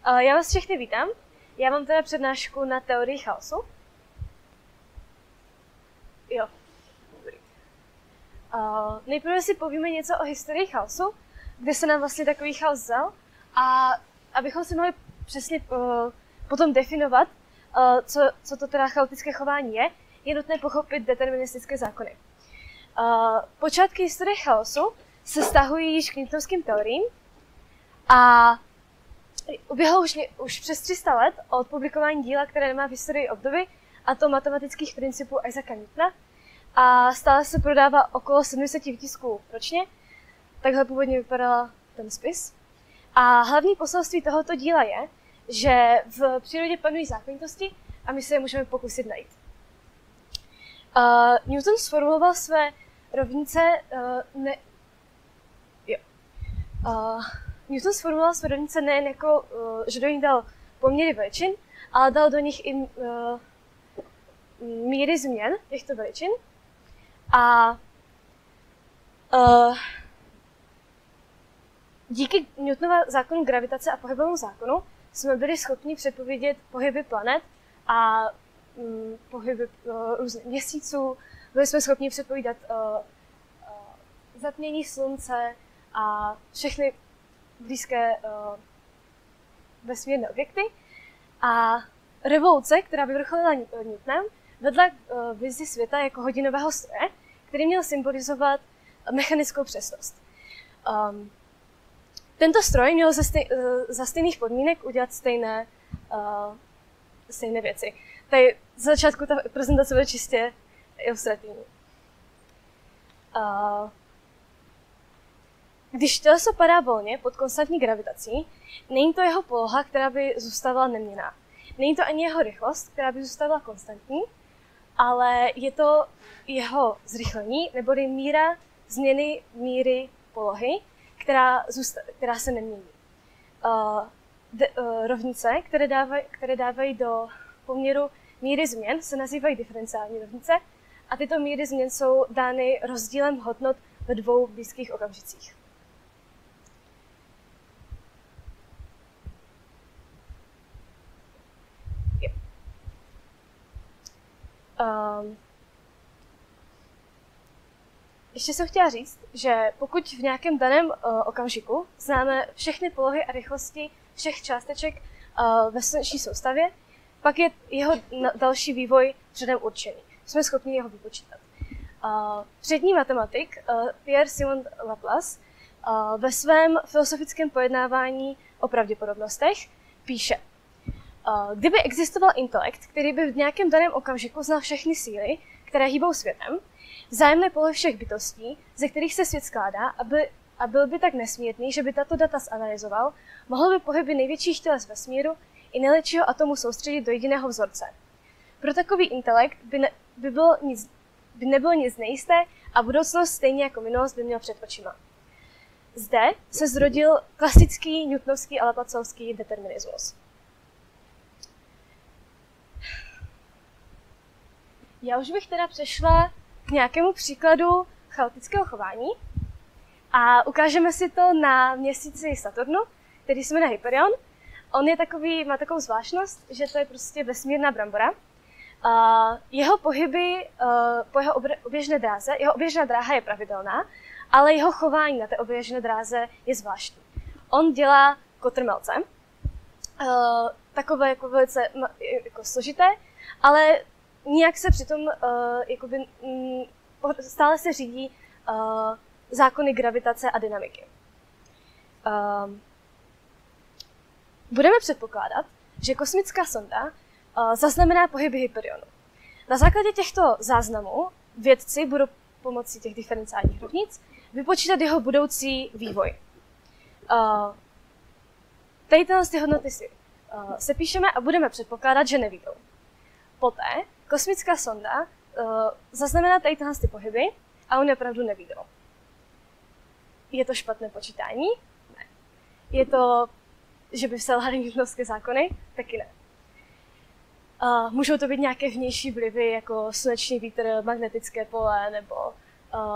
Já vás všechny vítám. Já mám teda přednášku na teorii chaosu. Jo. Nejprve si povíme něco o historii chaosu, kde se nám vlastně takový chaos vzal, a abychom si mohli přesně potom definovat, co to teda chaotické chování je nutné pochopit deterministické zákony. Počátky historie chaosu se vztahují již k newtonovským teoriím a uběhlo už přes 300 let od publikování díla, které nemá v historii obdoby, a to matematických principů Isaaca Newtona, a stále se prodává okolo 700 výtisků ročně. Takhle původně vypadal ten spis. A hlavní poselství tohoto díla je, že v přírodě panují zákonitosti a my se je můžeme pokusit najít. Newton sformuloval své rovnice nejen jako, že do nich dal poměry veličin, ale dal do nich i míry změn těchto veličin. A díky Newtonova zákonu gravitace a pohybovému zákonu jsme byli schopni předpovědět pohyby planet a pohyby různých měsíců. Byli jsme schopni předpovídat zatmění slunce a všechny blízké vesmírné objekty. A revoluce, která vyvrcholila Newtonem, vedla k vizi světa jako hodinového stroje, který měl symbolizovat mechanickou přesnost. Tento stroj měl za stejných podmínek udělat stejné věci. Tady za začátku ta prezentace bude čistě ilustrativní. Když těleso padá volně pod konstantní gravitací, není to jeho poloha, která by zůstávala neměnná. Není to ani jeho rychlost, která by zůstávala konstantní, ale je to jeho zrychlení, neboli míra změny míry polohy, která se nemění. Rovnice, které dávají do poměru míry změn, se nazývají diferenciální rovnice, a tyto míry změn jsou dány rozdílem hodnot ve dvou blízkých okamžicích. Ještě jsem chtěla říct, že pokud v nějakém daném okamžiku známe všechny polohy a rychlosti všech částeček ve sluneční soustavě, pak je jeho další vývoj předem určený. Jsme schopni jeho vypočítat. Přední matematik Pierre-Simon Laplace ve svém filozofickém pojednávání o pravděpodobnostech píše: kdyby existoval intelekt, který by v nějakém daném okamžiku znal všechny síly, které hýbou světem, vzájemné polohy všech bytostí, ze kterých se svět skládá, a byl by tak nesmírný, že by tato data zanalyzoval, mohl by pohyby největších těles vesmíru i nejlepšího atomu soustředit do jediného vzorce. Pro takový intelekt by nebylo nic nejisté a budoucnost stejně jako minulost by měl před očima. Zde se zrodil klasický newtonovský a laplaceovský determinismus. Já už bych teda přešla k nějakému příkladu chaotického chování a ukážeme si to na měsíci Saturnu, který se jmenuje Hyperion. On je má takovou zvláštnost, že to je prostě vesmírná brambora. Jeho pohyby po jeho oběžné dráze, jeho oběžná dráha je pravidelná, ale jeho chování na té oběžné dráze je zvláštní. On dělá kotrmelce, takové jako velice jako složité, ale nijak se přitom stále se řídí zákony gravitace a dynamiky. Budeme předpokládat, že kosmická sonda zaznamená pohyby Hyperionu. Na základě těchto záznamů vědci budou pomocí těch diferenciálních rovnic vypočítat jeho budoucí vývoj. Tady ty hodnoty si sepíšeme a budeme předpokládat, že nevyjdou. Poté kosmická sonda zaznamená tady ty pohyby a oni opravdu nevyjdou. Je to špatné počítání? Ne. Je to, že by selhaly newtonovské zákony? Taky ne. Můžou to být nějaké vnější vlivy, jako sluneční vítr, magnetické pole nebo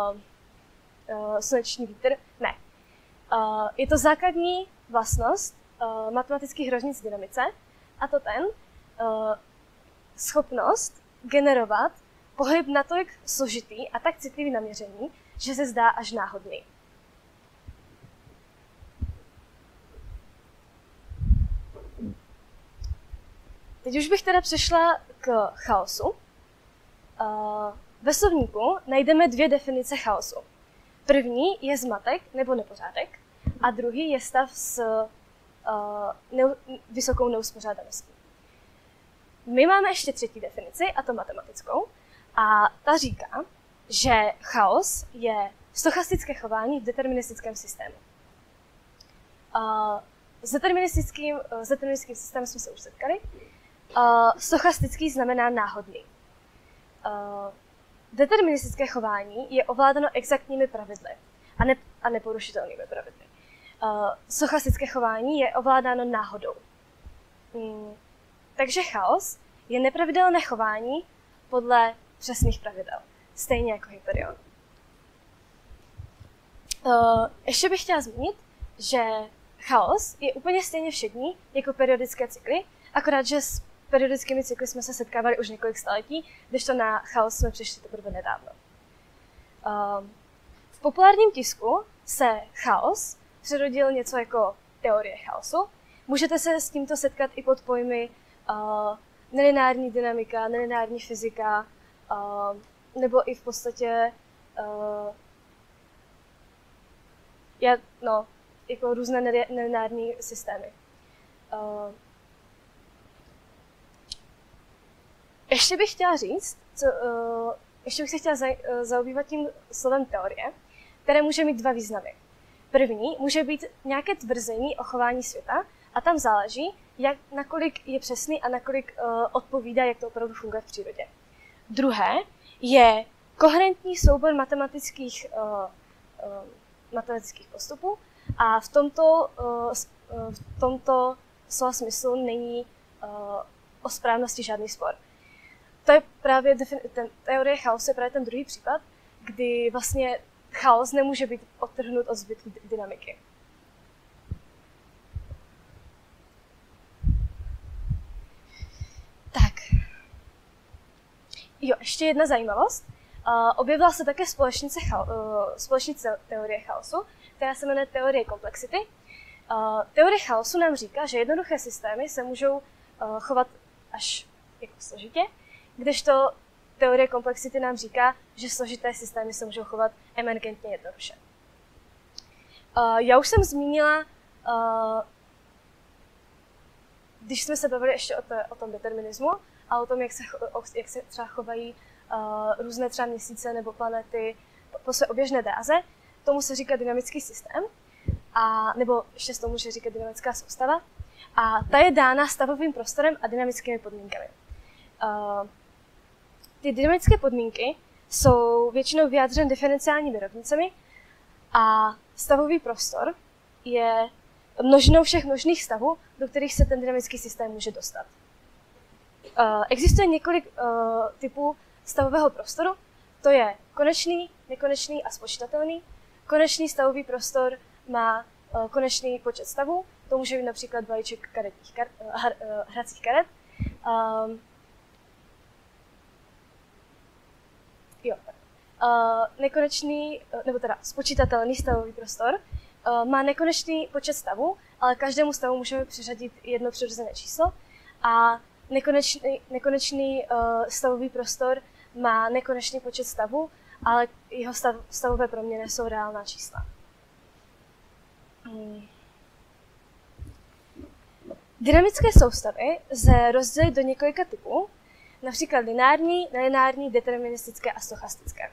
sluneční vítr? Ne. Je to základní vlastnost matematických rovnic dynamice, a to schopnost generovat pohyb natolik složitý a tak citlivý na měření, že se zdá až náhodný. Teď už bych teda přešla k chaosu. Ve slovníku najdeme 2 definice chaosu. První je zmatek nebo nepořádek a druhý je stav s vysokou neuspořádaností. My máme ještě 3. definici, a to matematickou, a ta říká, že chaos je stochastické chování v deterministickém systému. S deterministickým systémem jsme se už setkali. Stochastický znamená náhodný. Deterministické chování je ovládáno exaktními pravidly a neporušitelnými pravidly. Stochastické chování je ovládáno náhodou. Takže chaos je nepravidelné chování podle přesných pravidel, stejně jako Hyperion. Ještě bych chtěla zmínit, že chaos je úplně stejně všední jako periodické cykly, akorát, že s periodickými cykly jsme se setkávali už několik staletí, kdežto na chaos jsme přišli teprve nedávno. V populárním tisku se chaos přerodil něco jako teorie chaosu. Můžete se s tímto setkat i pod pojmy nelineární dynamika, nelineární fyzika, nebo i v podstatě jako různé nelineární systémy. Ještě bych se chtěla zaobývat tím slovem teorie, které může mít 2 významy. První může být nějaké tvrzení o chování světa a tam záleží, nakolik je přesný a nakolik odpovídá, jak to opravdu funguje v přírodě. Druhé je koherentní soubor matematických postupů a v tomto slova smyslu není o správnosti žádný spor. To je právě teorie chaosu, je právě ten druhý případ, kdy vlastně chaos nemůže být odtrhnut od zbytku dynamiky. Tak. Jo, ještě jedna zajímavost. Objevila se také společnice teorie chaosu, která se jmenuje teorie komplexity. Teorie chaosu nám říká, že jednoduché systémy se můžou chovat až jako složitě, kdežto teorie komplexity nám říká, že složité systémy se můžou chovat emergentně jednoduše. Já už jsem zmínila, když jsme se bavili ještě o tom determinismu a o tom, jak se třeba chovají různé třeba měsíce nebo planety po své oběžné dráze, tomu se říká dynamický systém, nebo ještě se tomu může říkat dynamická soustava. A ta je dána stavovým prostorem a dynamickými podmínkami. Ty dynamické podmínky jsou většinou vyjádřeny diferenciálními rovnicemi a stavový prostor je množinou všech možných stavů, do kterých se ten dynamický systém může dostat. Existuje několik typů stavového prostoru, to je konečný, nekonečný a spočítatelný. Konečný stavový prostor má konečný počet stavů, to může být například balíček hracích karet. Nekonečný, nebo teda spočítatelný stavový prostor má nekonečný počet stavů, ale každému stavu můžeme přiřadit jedno přirozené číslo a nekonečný stavový prostor má nekonečný počet stavů, ale jeho stavové proměny jsou reálná čísla. Dynamické soustavy lze rozdělit do několika typů, například lineární, nelineární, deterministické a stochastické.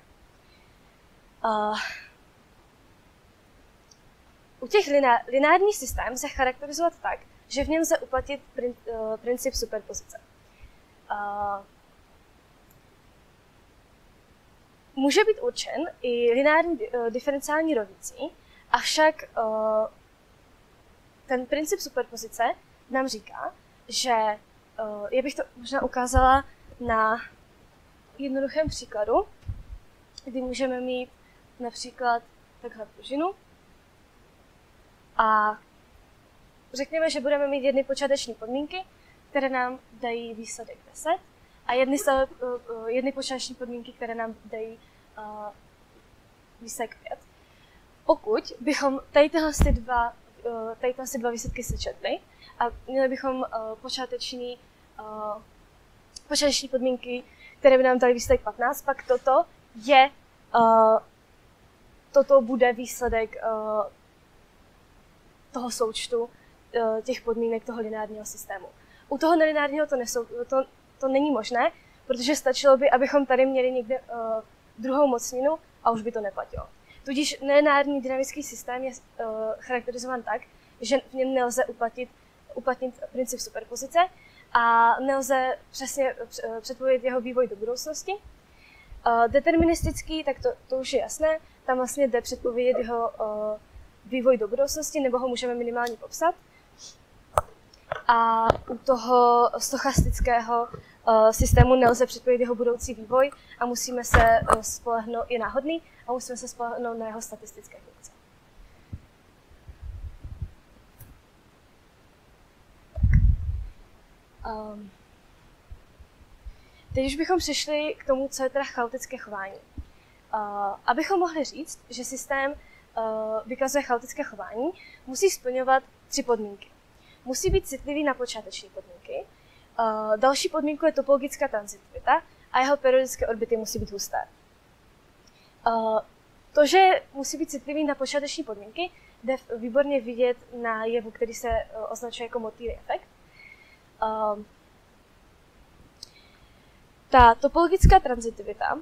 U těch lineárních systémů se charakterizovat tak, že v něm lze uplatnit princip superpozice. Může být určen i lineární diferenciální rovnicí, avšak ten princip superpozice nám říká, že já bych to možná ukázala na jednoduchém příkladu, kdy můžeme mít například takhle pružinu a řekněme, že budeme mít jedny počáteční podmínky, které nám dají výsledek 10 a jedny počáteční podmínky, které nám dají výsledek 5. Pokud bychom tady tyhle dva výsledky sečetli a měli bychom počáteční podmínky, které by nám daly výsledek 15, pak toto bude výsledek toho součtu těch podmínek toho lineárního systému. U toho nelineárního to není možné, protože stačilo by, abychom tady měli někde druhou mocninu a už by to neplatilo. Tudíž nelineární dynamický systém je charakterizován tak, že v něm nelze uplatnit princip superpozice a nelze přesně předpovědět jeho vývoj do budoucnosti. Deterministický, tak to už je jasné, tam vlastně jde předpovědět jeho vývoj do budoucnosti, nebo ho můžeme minimálně popsat. A u toho stochastického systému nelze předpovědět jeho budoucí vývoj a musíme se spolehnout, je náhodný, a musíme se spolehnout na jeho statistické funkce. Teď už bychom přišli k tomu, co je teda chaotické chování. Abychom mohli říct, že systém vykazuje chaotické chování, musí splňovat 3 podmínky. Musí být citlivý na počáteční podmínky, další podmínkou je topologická transitivita a jeho periodické orbity musí být husté. To, že musí být citlivý na počáteční podmínky, jde výborně vidět na jevu, který se označuje jako motýlí efekt. Ta topologická transitivita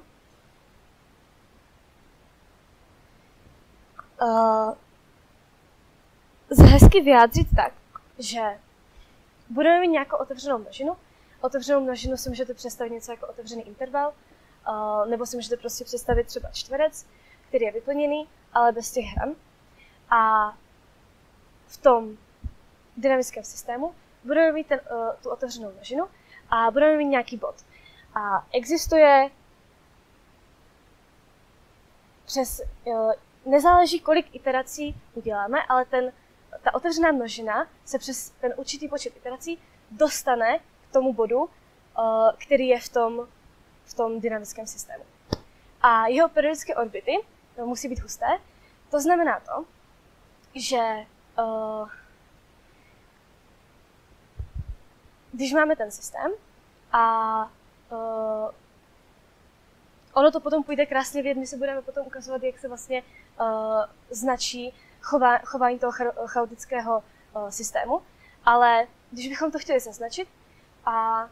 lze hezky vyjádřit tak, že budeme mít nějakou otevřenou množinu. Otevřenou množinu si můžete představit něco jako otevřený interval, nebo si můžete prostě představit třeba čtverec, který je vyplněný, ale bez těch hran. A v tom dynamickém systému budeme mít tu otevřenou množinu a budeme mít nějaký bod. A existuje nezáleží, kolik iterací uděláme, ale ta otevřená množina se přes ten určitý počet iterací dostane k tomu bodu, který je v tom dynamickém systému. A jeho periodické orbity musí být husté. To znamená to, že když máme ten systém a ono to potom půjde krásně vidět, my se budeme potom ukazovat, jak se vlastně značí chování toho chaotického systému, ale když bychom to chtěli zaznačit a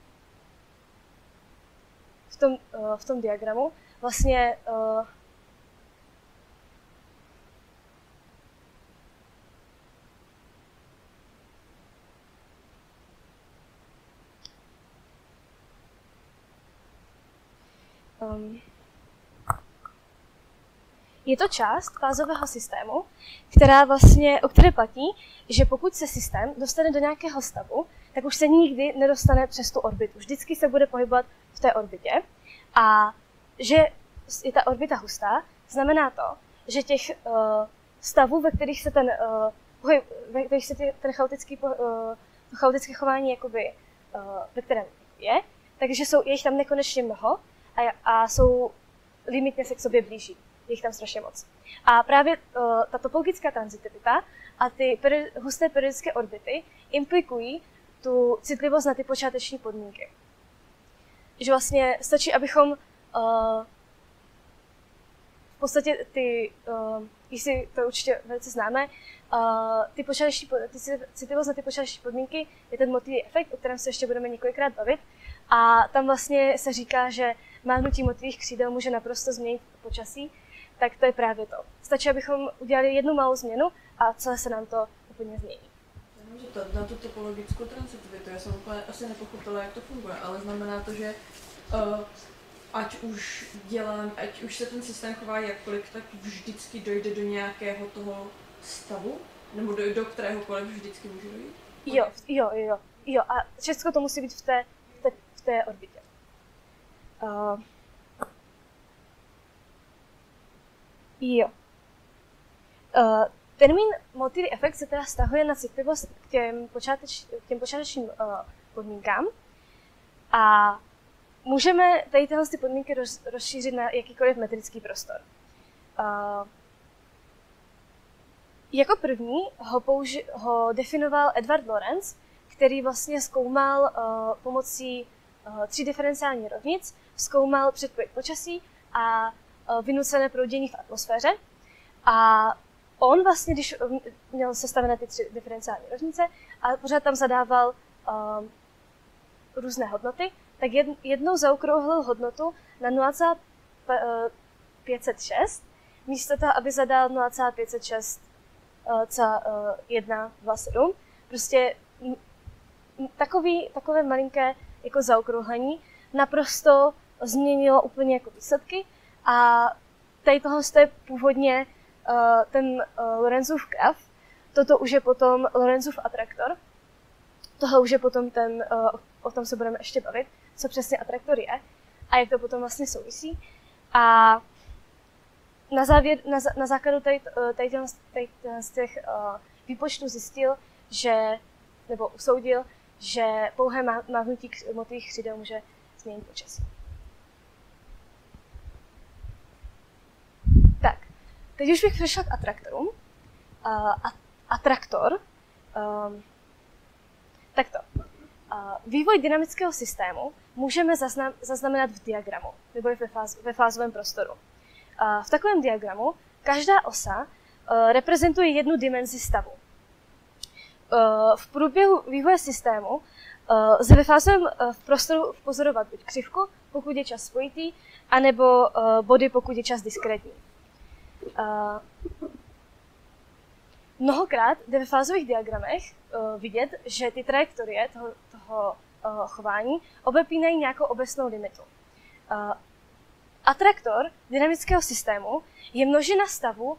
v tom diagramu vlastně je to část fázového systému, o které platí, že pokud se systém dostane do nějakého stavu, tak už se nikdy nedostane přes tu orbitu. Vždycky se bude pohybovat v té orbitě. A že je ta orbita hustá, znamená to, že těch stavů, ve kterých se ten chaotické chování jakoby, ve kterém je, takže je jich tam nekonečně mnoho a jsou limitně se k sobě blíží. Je jich tam strašně moc. A právě ta topologická transitivita a ty husté periodické orbity implikují tu citlivost na ty počáteční podmínky. Že vlastně stačí, abychom v podstatě jestli to určitě velice známe, citlivost na ty počáteční podmínky je ten motýlí efekt, o kterém se ještě budeme několikrát bavit. A tam vlastně se říká, že máhnutí motýlích křídel může naprosto změnit počasí, tak to je právě to. Stačí, abychom udělali jednu malou změnu a celé se nám to úplně změní. Na tu topologickou transitivitu, já jsem úplně asi nepochopila, jak to funguje, ale znamená to, že ať už se ten systém chová jakkoliv, tak vždycky dojde do nějakého toho stavu? Nebo do kteréhokoliv vždycky může dojít? Jo. A všechno to musí být v té orbitě. Termín motility efekt se teda vztahuje na citlivost k těm počátečním podmínkám a můžeme tady tyhle podmínky rozšířit na jakýkoliv metrický prostor. Jako první ho definoval Edward Lorenz, který vlastně zkoumal pomocí 3 diferenciálních rovnic, zkoumal předpověď počasí a vynucené proudění v atmosféře. A on vlastně, když měl sestavené ty 3 diferenciální rovnice a pořád tam zadával různé hodnoty, tak jednou zaokrouhlil hodnotu na 0,506, místo toho, aby zadal 0,506,127. Prostě takové malinké jako zaokrouhlení naprosto změnilo úplně jako výsledky a tady tohle je původně ten Lorenzův graf, toto už je potom Lorenzův atraktor, tohle už je potom ten, o tom se budeme ještě bavit, co přesně atraktor je a jak to potom vlastně souvisí. A na základu z těch výpočtů zjistil, nebo usoudil, že pouhé mávnutí motivních křidel může změnit počasí. Tak, teď už bych přešla k atraktorům. Atraktor, takto. Vývoj dynamického systému můžeme zaznamenat v diagramu, nebo ve fázovém prostoru. V takovém diagramu každá osa reprezentuje jednu dimenzi stavu. V průběhu vývoje systému lze ve fázovém prostoru pozorovat buď křivku, pokud je čas spojitý, anebo body, pokud je čas diskrétní. Mnohokrát jde ve fázových diagramech vidět, že ty trajektorie toho chování obepínají nějakou obecnou limitu. Atraktor dynamického systému je množina stavů,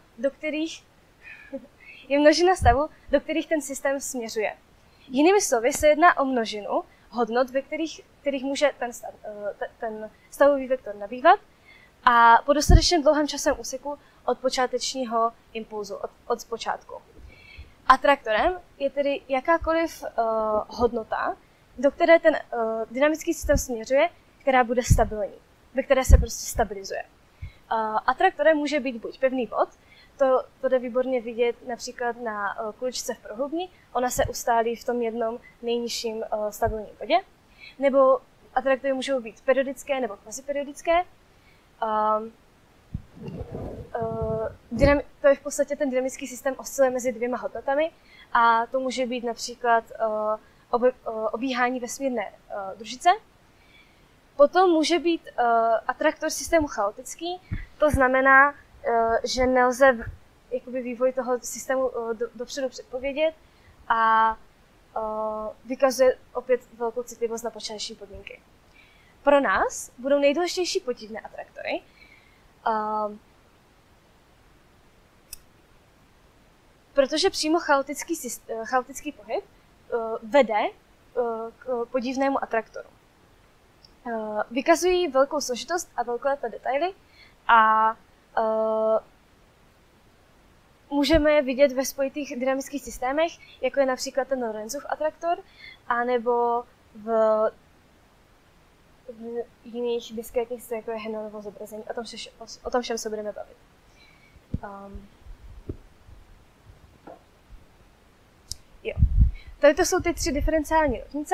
do kterých ten systém směřuje. Jinými slovy se jedná o množinu hodnot, ve kterých může ten stavový vektor nabývat a po dostatečně dlouhém časovém úseku od počátečního impulzu, od počátku. Atraktorem je tedy jakákoliv hodnota, do které ten dynamický systém směřuje, která bude stabilní, ve které se prostě stabilizuje. Atraktorem může být buď pevný bod, to jde výborně vidět například na kuličce v prohlubni, ona se ustálí v tom jednom nejnižším stabilním bodě, nebo atraktory můžou být periodické nebo kvaziperiodické. To je v podstatě ten dynamický systém osciluje mezi 2 hodnotami a to může být například obíhání vesmírné družice. Potom může být atraktor systému chaotický, to znamená, že nelze jakoby vývoj toho systému dopředu předpovědět a vykazuje opět velkou citlivost na počáteční podmínky. Pro nás budou nejdůležitější podivné atraktory, protože přímo chaotický pohyb vede k podivnému atraktoru. Vykazují velkou složitost a velkolepé detaily a můžeme je vidět ve spojitých dynamických systémech, jako je například ten Lorenzův atraktor, anebo v jiných diskrétních systémech, jako je Henonovo zobrazení. O tom všem se budeme bavit. Tady to jsou ty 3 diferenciální rovnice.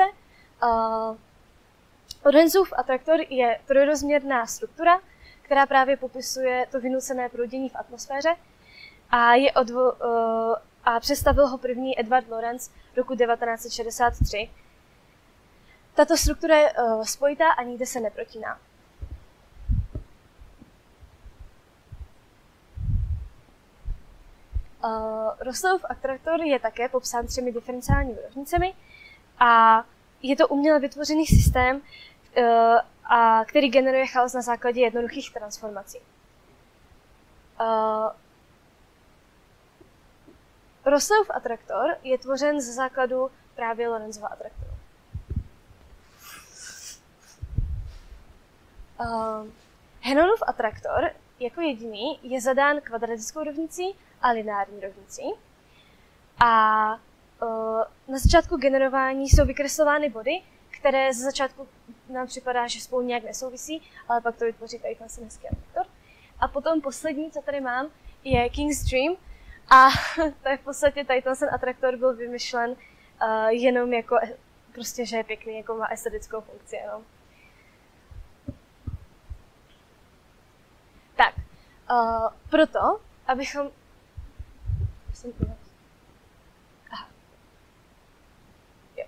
Lorenzův atraktor je trojrozměrná struktura, která právě popisuje to vynucené proudění v atmosféře a představil ho první Edward Lorenz roku 1963. Tato struktura je spojitá a nikde se neprotíná. Russellův atraktor je také popsán 3 diferenciálními rovnicemi a je to uměle vytvořený systém, který generuje chaos na základě jednoduchých transformací. Russellův atraktor je tvořen ze základu právě Lorenzova atraktoru. Henonův atraktor jako jediný je zadán kvadratickou rovnicí a lineární rovnicí. A na začátku generování jsou vykreslovány body, které ze začátku nám připadá, že spolu nějak nesouvisí, ale pak to vytvoří tady ten hezký vektor. A potom poslední, co tady mám, je King's Dream. A to je v podstatě tady ten atraktor byl vymyšlen jenom jako, prostě, že je pěkný, jako má estetickou funkci jenom. Tak, proto, abychom... Aha. Jo.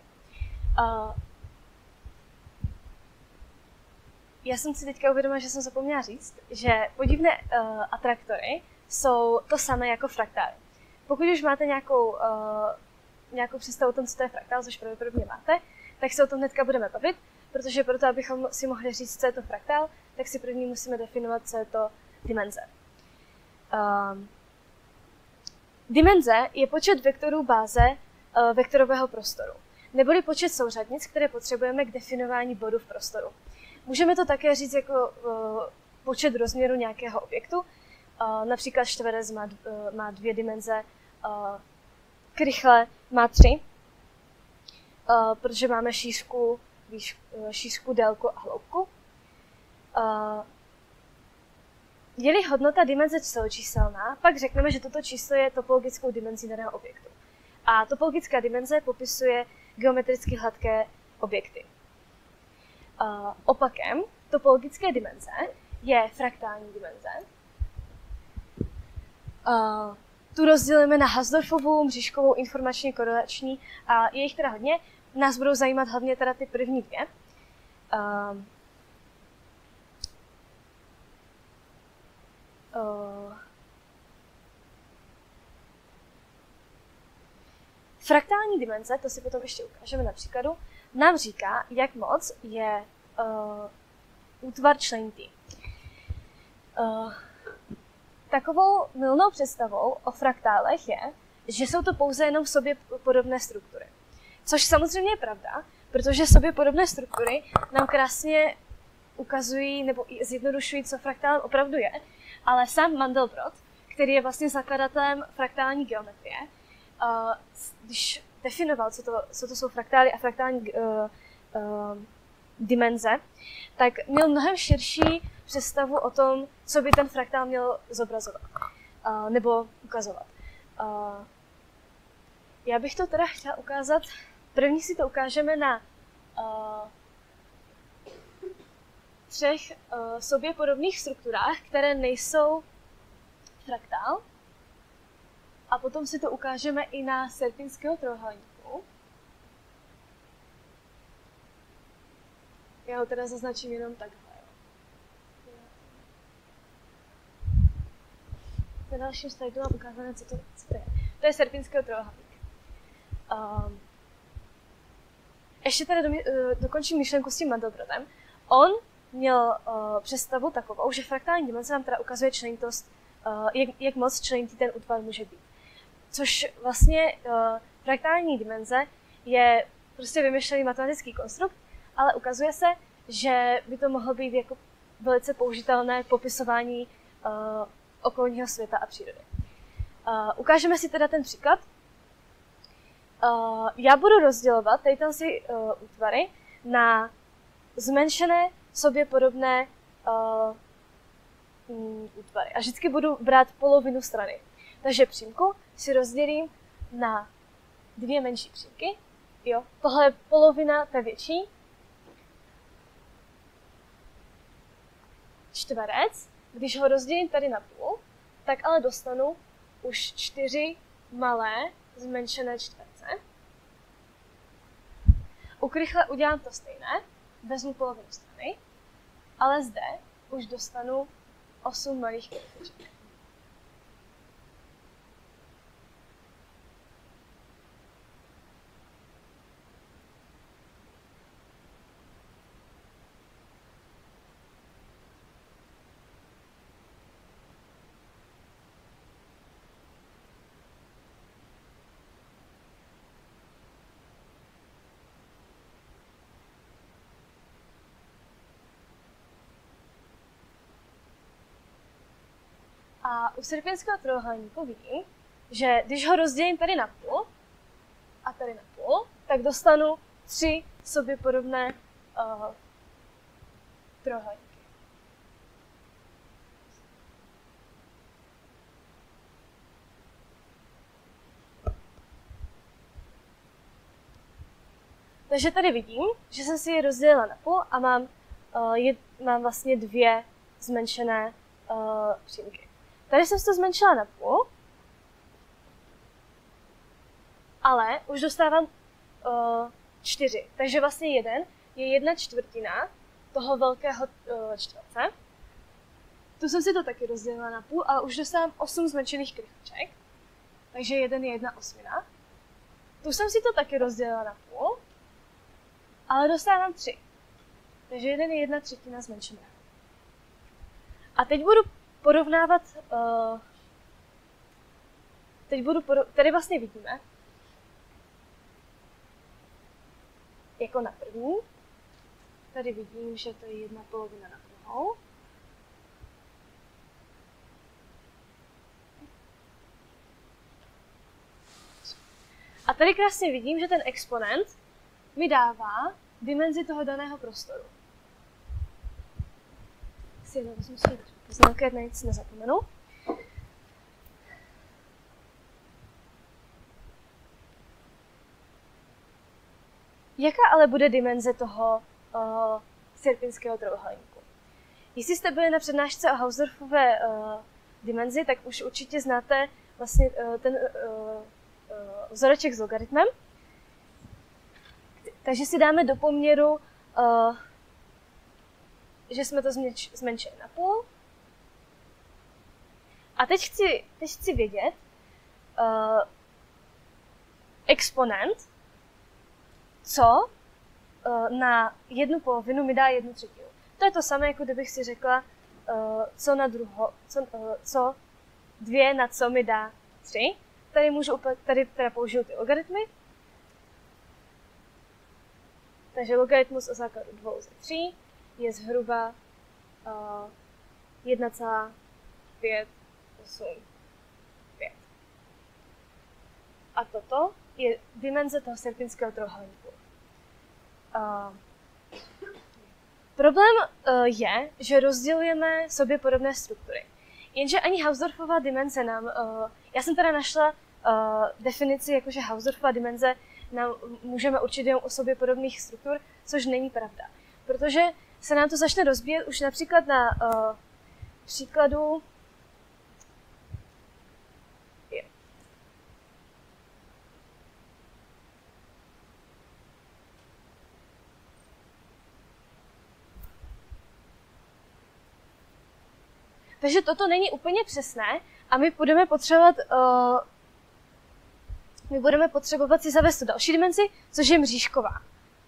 Já jsem si teďka uvědomila, že jsem zapomněla říct, že podivné atraktory jsou to samé jako fraktály. Pokud už máte nějakou představu o tom, co to je fraktál, což pravděpodobně máte, tak se o tom hnedka budeme bavit, protože proto, abychom si mohli říct, co je to fraktál, tak si první musíme definovat, co je to dimenze. Dimenze je počet vektorů báze vektorového prostoru, neboli počet souřadnic, které potřebujeme k definování bodu v prostoru. Můžeme to také říct jako počet rozměru nějakého objektu. Například čtverec má 2 dimenze, krychle má 3, protože máme šířku, délku a hloubku. Je-li hodnota dimenze celočíselná, pak řekneme, že toto číslo je topologickou dimenzí daného objektu. A topologická dimenze popisuje geometricky hladké objekty. Opakem topologické dimenze je fraktální dimenze. Tu rozdělíme na Hausdorffovou, mřížkovou, informační, korelační a je jich teda hodně. Nás budou zajímat hlavně teda ty první 2. Fraktální dimenze, to si potom ještě ukážeme na příkladu, nám říká, jak moc je útvar členitý. Takovou mylnou představou o fraktálech je, že jsou to pouze jenom sobě podobné struktury. Což samozřejmě je pravda, protože sobě podobné struktury nám krásně ukazují nebo zjednodušují, co fraktálem opravdu je, ale sám Mandelbrot, který je vlastně zakladatelem fraktální geometrie, když definoval, co to jsou fraktály a fraktální dimenze, tak měl mnohem širší představu o tom, co by ten fraktál měl zobrazovat nebo ukazovat. Já bych to teda chtěla ukázat. První si to ukážeme na 3 sobě podobných strukturách, které nejsou fraktál. A potom si to ukážeme i na Sierpinského trojúhelníku. Já ho teda zaznačím jenom takhle. Na dalším slajdu mám ukázané, co to je. To je Sierpinského trojúhelník. Ještě teda dokončím myšlenku s tím Mandelbrotem. On měl představu takovou, že fraktální dimenze nám teda ukazuje členitost, jak moc členitý ten útvar může být. Což vlastně fraktální dimenze je prostě vymyšlený matematický konstrukt, ale ukazuje se, že by to mohlo být jako velice použitelné k popisování okolního světa a přírody. Ukážeme si teda ten příklad. Já budu rozdělovat tady tam si útvary na zmenšené sobě podobné útvary. A vždycky budu brát polovinu strany. Takže přímku si rozdělím na 2 menší přímky. Jo, tohle je polovina té větší. Čtverec, když ho rozdělím tady na půl, tak ale dostanu už 4 malé zmenšené čtverce. U krychle udělám to stejné, vezmu polovinu strany, ale zde už dostanu 8 malých krychliček. A u serpinského trojúhelníku vidím, že když ho rozdělím tady na půl a tady na půl, tak dostanu 3 sobě podobné trojúhelníky. Takže tady vidím, že jsem si je rozdělila na půl a mám vlastně 2 zmenšené přímky. Tady jsem si to zmenšila na půl, ale už dostávám 4. Takže vlastně jeden je 1/4 toho velkého čtverce. Tu jsem si to taky rozdělila na půl, ale už dostávám 8 zmenšených krychliček. Takže jeden je 1/8. Tu jsem si to taky rozdělila na půl, ale dostávám 3. Takže jeden je 1/3 zmenšeného. A teď budu porovnávat, tady vlastně vidíme, jako na první, tady vidím, že to je 1/2 na druhou. A tady krásně vidím, že ten exponent mi dává dimenzi toho daného prostoru. Si jenom vezmu svůj poznámky, ať na nic nezapomenu. Jaká ale bude dimenze toho serpinského trojúhelníku? Jestli jste byli na přednášce o Hausdorffové dimenzi, tak už určitě znáte vlastně ten vzoreček s logaritmem. Takže si dáme do poměru, že jsme to zmenšili na půl. A teď chci vědět exponent, co na 1/2 mi dá 1/3. To je to samé, jako kdybych si řekla, co 2 na co mi dá 3. Tady teda použiju ty logaritmy. Takže logaritmus o základu 2 ze 3 je zhruba 1,585. A toto je dimenze toho serpinského trojúhelníku. Problém je, že rozdělujeme sobě podobné struktury. Jenže ani Hausdorffova dimenze nám... já jsem teda našla definici, jakože Hausdorffova dimenze nám můžeme určit jen o sobě podobných struktur, což není pravda. Protože se nám to začne rozbíjet už například na příkladu... Takže toto není úplně přesné a my budeme potřebovat si zavést tu další dimenzi, což je mřížková.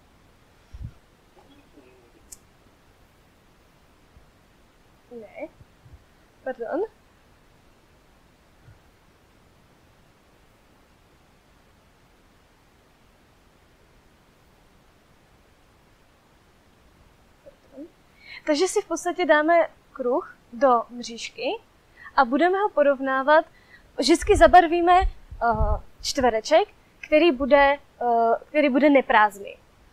Ne, pardon. Takže si v podstatě dáme kruh do mřížky a budeme ho porovnávat. Vždycky zabarvíme čtvereček, který bude neprázdný.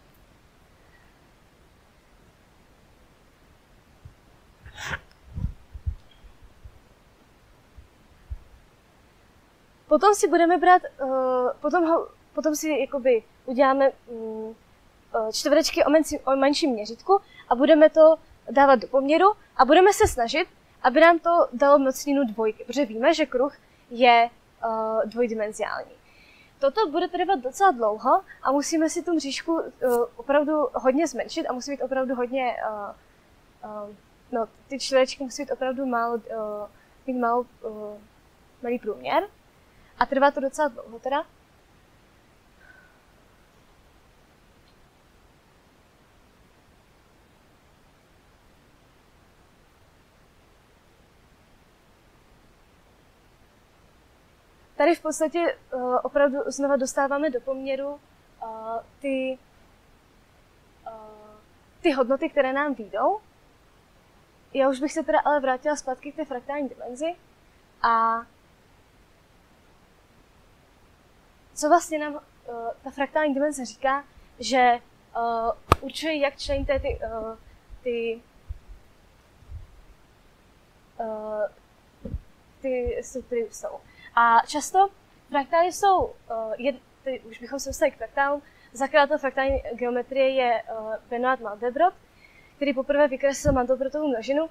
Potom si budeme brát, potom si jakoby uděláme čtverečky o menším měřítku a budeme to dávat do poměru a budeme se snažit, aby nám to dalo mocninu 2, protože víme, že kruh je dvojdimenziální. Toto bude trvat docela dlouho a musíme si tu mřížku opravdu hodně zmenšit a musí být opravdu hodně, ty čtverečky musí být opravdu mít malý průměr a trvá to docela dlouho teda. Tady v podstatě opravdu znova dostáváme do poměru ty hodnoty, které nám vyjdou. Já už bych se teda ale vrátila zpátky k té fraktální dimenzi. A co vlastně nám ta fraktální dimenze říká, že určuje, jak členíte ty struktury jsou. A často fraktály jsou, už bychom se dostali k fraktálům, zakladatel fraktální geometrie je Benoit Mandelbrot, který poprvé vykreslil Mandelbrotovu množinu.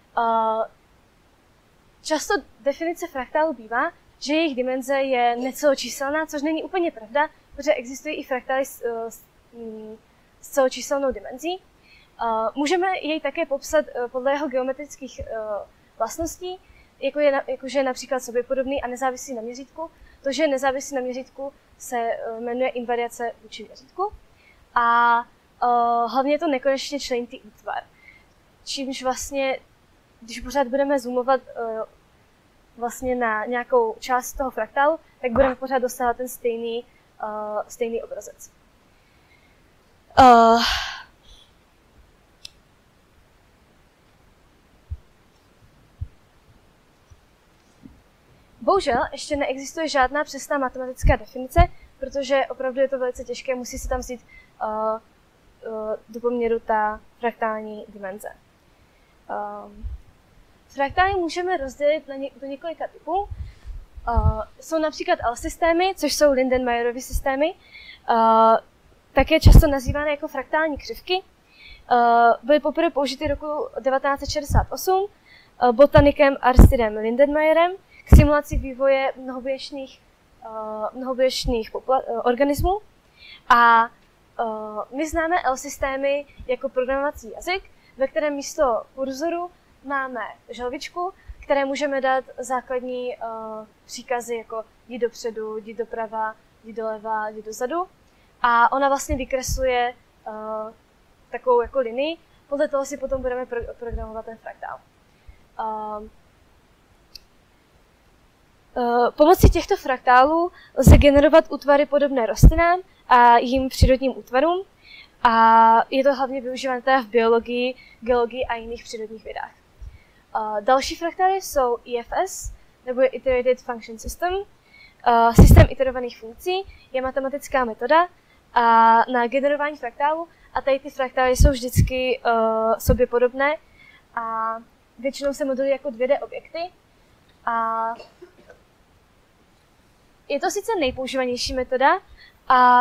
Často definice fraktálu bývá, že jejich dimenze je neceločíselná, což není úplně pravda, protože existují i fraktály s celočíselnou dimenzí. Můžeme jej také popsat podle jeho geometrických vlastností, jakože je například soběpodobný a nezávislý na měřítku. To, že je nezávislý na měřítku, se jmenuje invariace vůči měřítku. A hlavně je to nekonečně členitý útvar. Čímž vlastně, když pořád budeme zoomovat vlastně na nějakou část toho fraktálu, tak budeme pořád dostávat ten stejný obrazec. Bohužel ještě neexistuje žádná přesná matematická definice, protože opravdu je to velice těžké, musí se tam vzít do poměru ta fraktální dimenze. Fraktály můžeme rozdělit do několika typů. Jsou například L-systémy, což jsou Lindenmayerovy systémy, také často nazývané jako fraktální křivky. Byly poprvé použity roku 1968 botanikem Aristidem Lindenmayerem k simulaci vývoje mnohobuněčných organismů. A my známe L-systémy jako programovací jazyk, ve kterém místo kurzoru máme želvičku, které můžeme dát základní příkazy jako jdi dopředu, jdi doprava, jdi doleva, jdi dozadu. A ona vlastně vykresluje takovou jako linii, podle toho si potom budeme programovat ten fraktál. Pomocí těchto fraktálů lze generovat útvary podobné rostlinám a jejím přírodním útvarům. A je to hlavně využívané teda v biologii, geologii a jiných přírodních vědách. Další fraktály jsou IFS, nebo Iterated Function System. Systém iterovaných funkcí je matematická metoda na generování fraktálu a tady ty fraktály jsou vždycky sobě podobné a většinou se modelují jako 2D objekty. A je to sice nejpoužívanější metoda a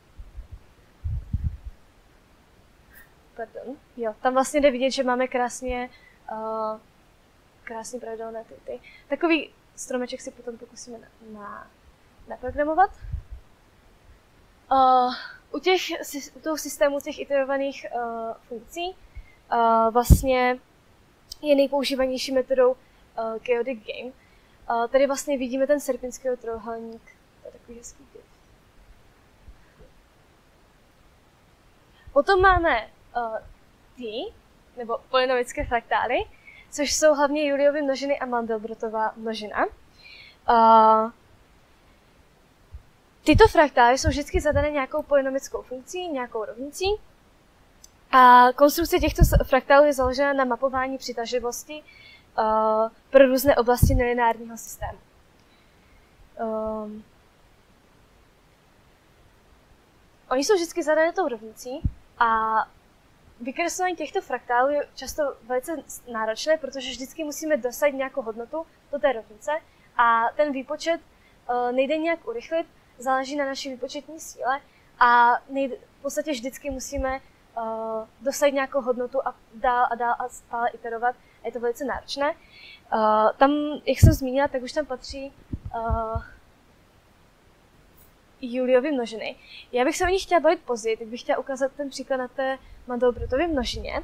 tam vlastně jde vidět, že máme krásně pravidelné ty. Takový stromeček si potom pokusíme naprogramovat. U toho systému těch iterovaných funkcí vlastně je nejpoužívanější metodou chaotic game. Tady vlastně vidíme ten serpinský trojúhelník. To je takový hezký typ. Potom máme nebo polynomické fraktály, což jsou hlavně Juliovy množiny a Mandelbrotova množina. Tyto fraktály jsou vždycky zadané nějakou polynomickou funkcí, nějakou rovnicí. A konstrukce těchto fraktálů je založena na mapování přitažlivosti pro různé oblasti nelineárního systému. Oni jsou vždycky zadané tou rovnicí a vykreslování těchto fraktálů je často velice náročné, protože vždycky musíme dosadit nějakou hodnotu do té rovnice a ten výpočet nejde nějak urychlit, záleží na naší výpočetní síle a v podstatě vždycky musíme dosadit nějakou hodnotu a dál a stále iterovat. Je to velice náročné. Tam, jak jsem zmínila, tak už tam patří Juliovy množiny. Já bych se o nich chtěla bavit později, teď bych chtěla ukázat ten příklad na té Mandelbrotově množině.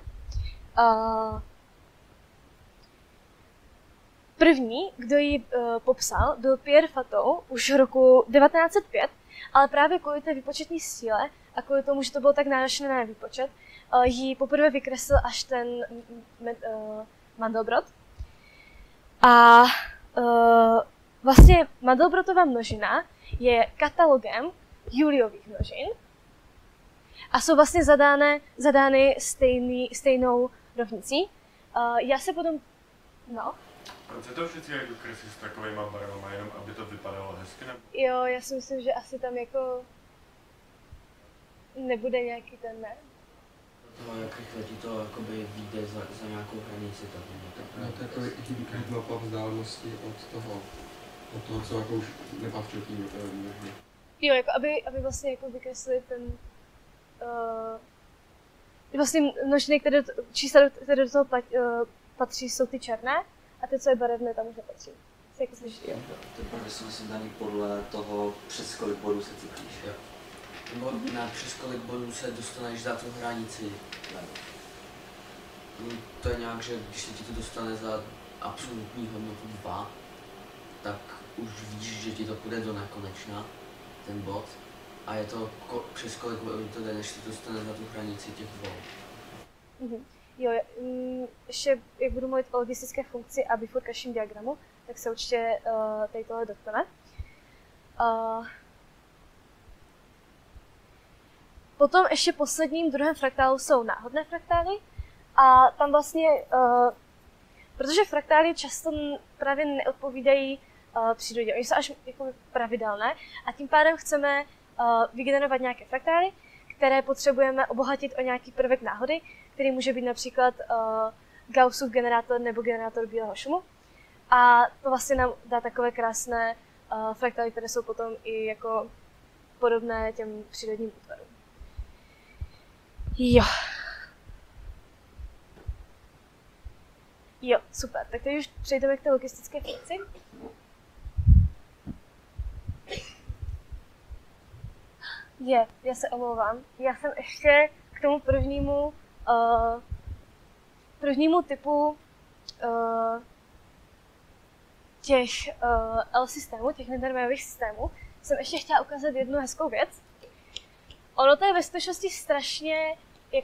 První, kdo ji popsal, byl Pierre Fatou už roku 1905, ale právě kvůli té výpočetní síle a kvůli tomu, že to bylo tak náročné na výpočet, ji poprvé vykreslil až ten Mandelbrot. A vlastně Mandelbrotova množina je katalogem Juliových množin a jsou vlastně zadány stejnou rovnicí. Já se potom... Proč se to vždycky jako kreslí s takovýma barvama, jenom aby to vypadalo hezky? Nebo? Jo, já si myslím, že asi tam jako nebude nějaký ten, ne? No, jak rychle ti to jakoby vyjde za nějakou hranici, tak no, to je takový mapa vzdálenosti od toho, co jako už nepatří tím množně. Jo, jako aby vlastně jako vykreslili ten vlastně množiny, čísla, které do toho patří, jsou ty černé a ty, co je barevné, tam už nepatří. Jako ty barvy jsou myslím daný podle toho, přes kolik bodů se cyklíš. Nebo přes kolik bodů se dostaneš za tu hranici. To je nějak, že když se ti to dostane za absolutní hodnotu 2, tak už víš, že ti to půjde do nekonečna, ten bod. A je to přes kolik bodů to jde, než ti to dostane za tu hranici těch 2. Jo, ještě jak budu mluvit o logistické funkci a bifurkačním diagramu, tak se určitě tady tohle dotkneme. Potom ještě posledním druhém fraktálu jsou náhodné fraktály a tam vlastně, protože fraktály často právě neodpovídají přírodě, oni jsou až jako pravidelné a tím pádem chceme vygenerovat nějaké fraktály, které potřebujeme obohatit o nějaký prvek náhody, který může být například Gaussův generátor nebo generátor bílého šumu. A to vlastně nám dá takové krásné fraktály, které jsou potom i jako podobné těm přírodním útvarům. Jo, super. Tak teď už přejdeme k té logistické funkci. Já se omlouvám. Já jsem ještě k tomu prvnímu typu těch L systémů, těch Niedermayerových systémů, jsem ještě chtěla ukázat jednu hezkou věc. Ono to je ve skutečnosti strašně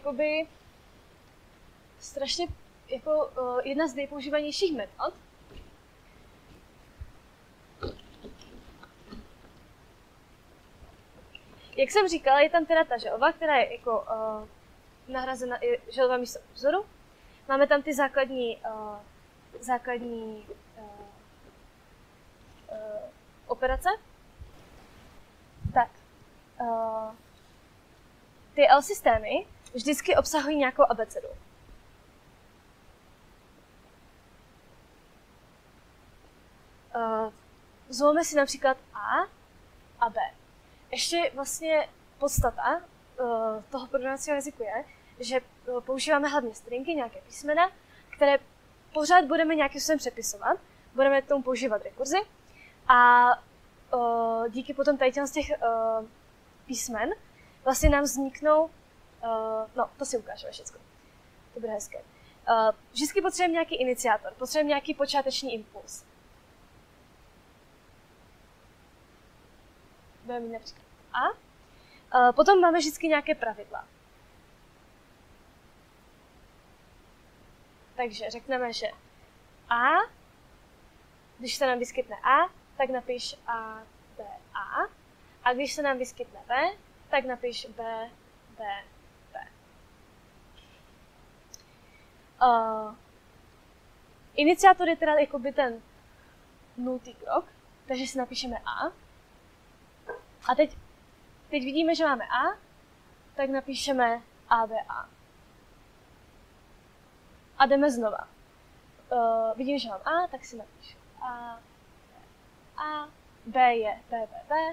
jedna z nejpoužívanějších metod. Jak jsem říkala, je tam teda ta želva, která je jako nahrazena i želva místo vzoru. Máme tam ty základní operace. Tak. Ty L systémy vždycky obsahují nějakou abecedu. Zvolíme si například A a B. Ještě vlastně podstata toho programovacího jazyku je, že používáme hlavně stringy, nějaké písmena, které pořád budeme nějakým způsobem přepisovat, budeme k tomu používat rekurzy a díky potom tady z těch písmen vlastně nám vzniknou, no to si ukážeme všechno, to bude hezké. Vždycky potřebujeme nějaký iniciátor, potřebujeme nějaký počáteční impuls. Budeme mít například A. Potom máme vždycky nějaké pravidla. Takže řekneme, že A, když se nám vyskytne A, tak napiš A, B, A. A když se nám vyskytne B, tak napiš B, B, B. Iniciátor je teda jakoby ten nultý krok, takže si napíšeme A. A teď vidíme, že máme A, tak napíšeme A, B, A. A jdeme znova. Vidím, že mám A, tak si napíšu A, B, A. B je B, B, B.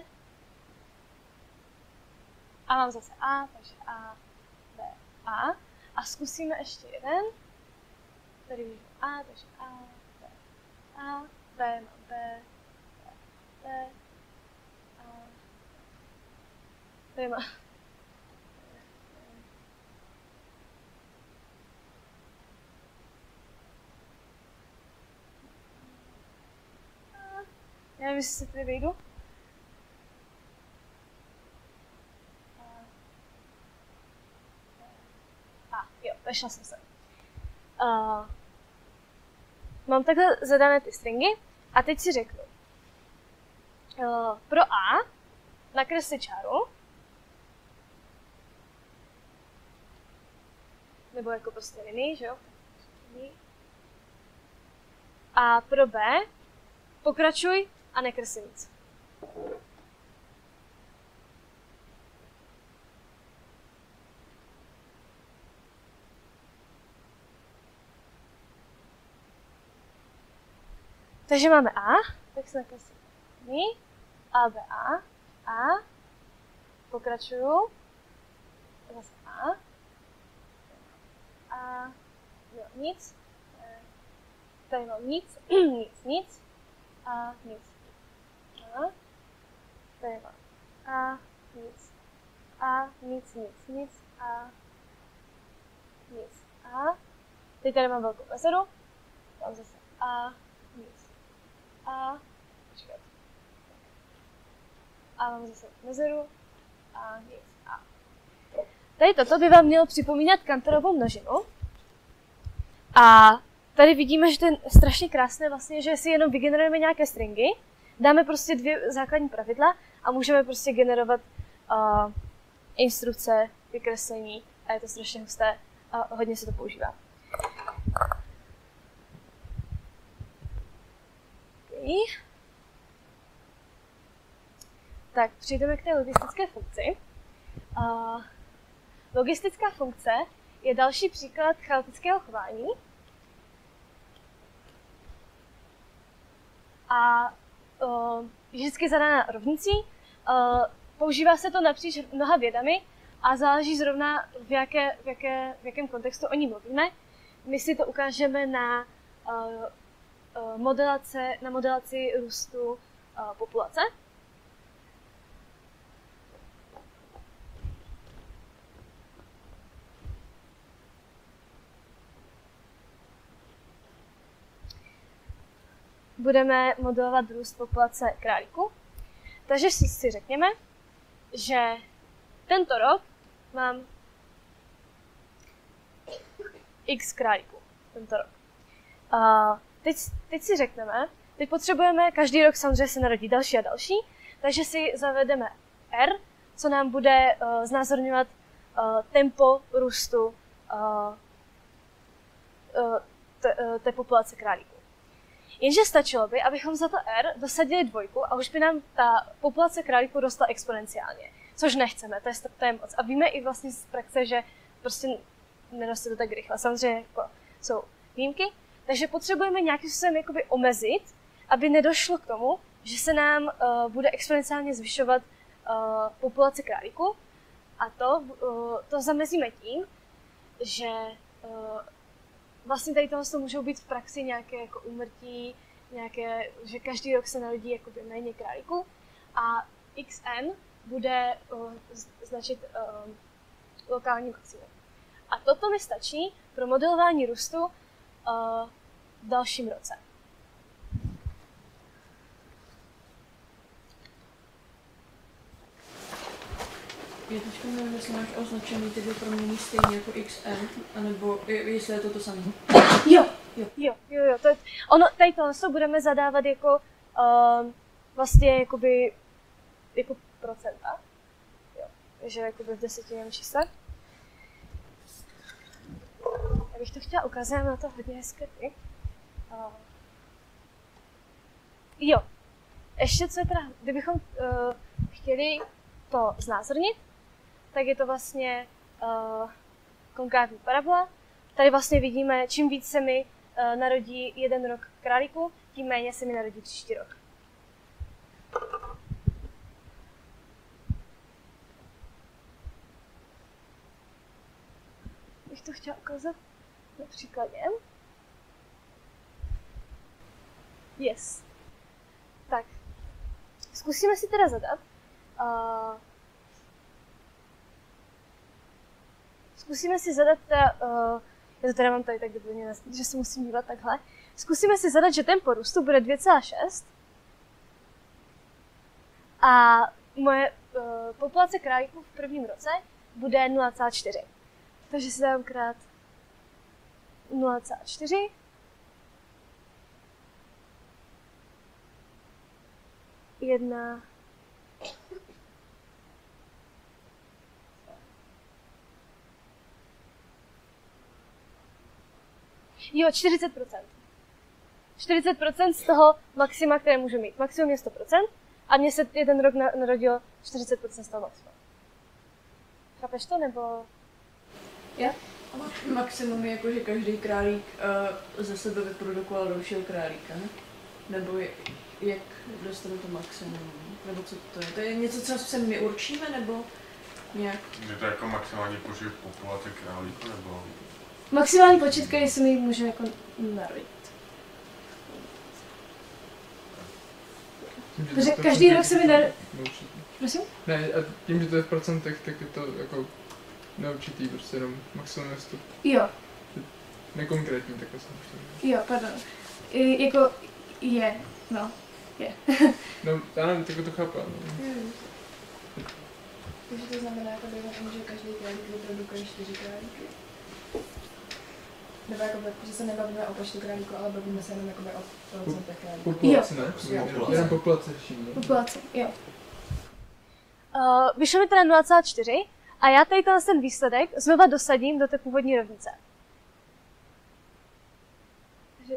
A mám zase A, takže A, B, A. A zkusíme ještě jeden. Tady vidím A, takže A, B, A. B mám B, B, B. A. Tady mám. Já nevím, jestli se tady vejdu. Jo, vešla jsem se. Mám takhle zadané ty stringy a teď si řeknu. Pro A nakresli čáru. Nebo jako prostě linii, že jo? A pro B pokračuj a nekresli nic. Takže máme A, tak se nakreslím A, B, A, pokračuju, zase A, jo, nic, tady mám nic, nic, a nic, tady mám a, nic, a, nic, a, teď tady mám velkou mezeru, tam zase a, nic, a, počkat, a mám zase mezeru, a nic, a. Tady toto by vám mělo připomínat Cantorovou množinu. A tady vidíme, že to je strašně krásné vlastně, že si jenom vygenerujeme nějaké stringy, dáme prostě 2 základní pravidla a můžeme prostě generovat instrukce, vykreslení a je to strašně husté a hodně se to používá. Okay. Tak, přejdeme k té logistické funkci. Logistická funkce je další příklad chaotického chování. A vždycky zadaná rovnicí. Používá se to napříč mnoha vědami a záleží zrovna v jakém kontextu o ní mluvíme. My si to ukážeme na modelaci růstu populace. Budeme modelovat růst populace králíků. Takže si řekněme, že tento rok mám x králíků. Tento rok. Teď si řekneme, teď potřebujeme, každý rok samozřejmě se narodí další a další, takže si zavedeme R, co nám bude znázorňovat tempo růstu té populace králíků. Jenže stačilo by, abychom za to R dosadili 2 a už by nám ta populace králíků rostla exponenciálně. Což nechceme, to je moc. A víme i vlastně z praxe, že prostě neroste to tak rychle. Samozřejmě jako jsou výjimky. Takže potřebujeme nějakým způsobem jakoby omezit, aby nedošlo k tomu, že se nám bude exponenciálně zvyšovat populace králíků. A to zamezíme tím, že vlastně tady tohle můžou být v praxi nějaké jako úmrtí, že každý rok se narodí jakoby méně králíků a xn bude značit lokální maximum. A toto mi stačí pro modelování růstu v dalším roce. Já teďka nevím, jestli máš označený ty 2 proměny stejně jako xn, anebo jestli je to samé. Jo. Tady tohle budeme zadávat jako vlastně jakoby jako procenta. Jo. Takže jakoby v desetiném čísle. Já bych to chtěla ukázat, na to hodně hezké ty. Jo. Ještě co je teda, kdybychom chtěli to znázornit, tak je to vlastně konkávní parabola. Tady vlastně vidíme, čím víc se mi narodí jeden rok králíku, tím méně se mi narodí příští rok. Bych to chtěla ukázat na příkladě. Yes. Tak. Zkusíme si teda zadat. Zkusíme si zadat teda, já to teda mám tady tak dobře, že se musím dívat takhle. Zkusíme si zadat, že tempo růstu bude 2,6 a moje populace králíků v prvním roce bude 0,4. Takže si dám krát 0,4. Jedna. Jo, 40%. 40% z toho maxima, které můžu mít. Maximum je 100% a mně se jeden rok narodilo 40% z toho maxima. Chápeš to, nebo... Já? Maximum je jako, že každý králík ze sebe vyprodukoval dalšího králíka, ne? Nebo jak dostanu to maximum? Nebo co to je? To je něco, co se my určíme, nebo nějak? Je to jako maximální počet populace králíků, nebo... Maximální počet, který se mi může jako narodit. Takže každý rok se mi narodí... Prosím? Ne, a tím, že to je v procentech, tak je to jako neurčitý, prostě jenom maximum je 100. Jo. Nekonkrétní, takhle jsem už Jo, pardon. Jako je, no, je. No, já nevím, tak to chápu, no. Takže to znamená, jako že každý králík vyprodukuje 4 králíky? Nebo jako, že se nebavíme o počtu králíků, ale bavíme se jenom jako o procentech králíků. Populace, ne? Populace. Jenom populace řešíme. Populace, jo. Vyšlo mi teda 0,4 a já tady ten výsledek znova dosadím do té původní rovnice. Takže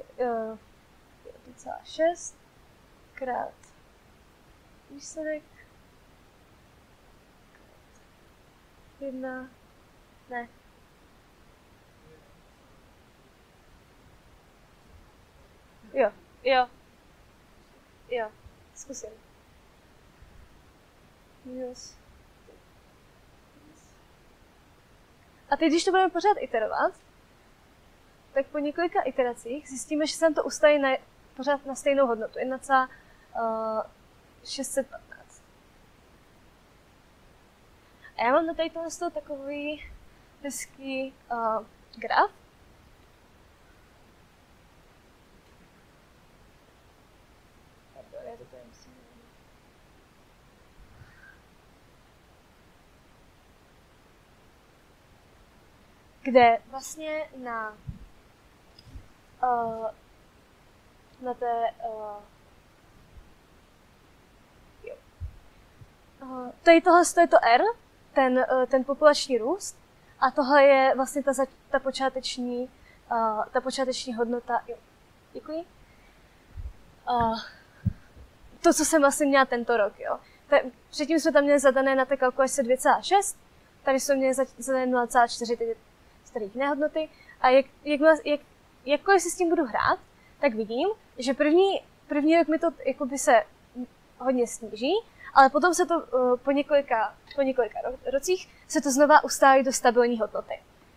1,6 krát výsledek 1, ne. Jo, zkusím. Minus. A teď, když to budeme pořád iterovat, tak po několika iteracích zjistíme, že se nám to ustaví pořád na stejnou hodnotu, 1,615. A já mám na tady tohle takový hezký graf. Kde vlastně na té tady tohle je to R, ten populační růst, a tohle je vlastně ta počáteční hodnota. Jo. Děkuji. To, co jsem vlastně měla tento rok. Jo. Předtím jsme tam měli zadané na té kalkulačce 2,6, tady jsme měli zadané 0,4, teď tady jiné hodnoty. A jakkoliv si s tím budu hrát, tak vidím, že první rok mi to jakoby se hodně sníží, ale potom se to po několika rocích se to znova ustálí do stabilní hodnoty.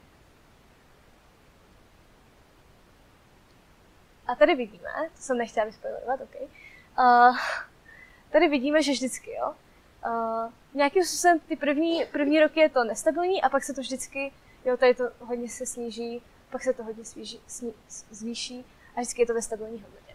A tady vidíme, to jsem nechtěla vyspojovat, okay. Tady vidíme, že vždycky, jo, nějakým způsobem ty první roky je to nestabilní a pak se to vždycky, jo, tady to hodně se sníží, pak se to hodně zvýší a vždycky je to ve stabilní hodnotě.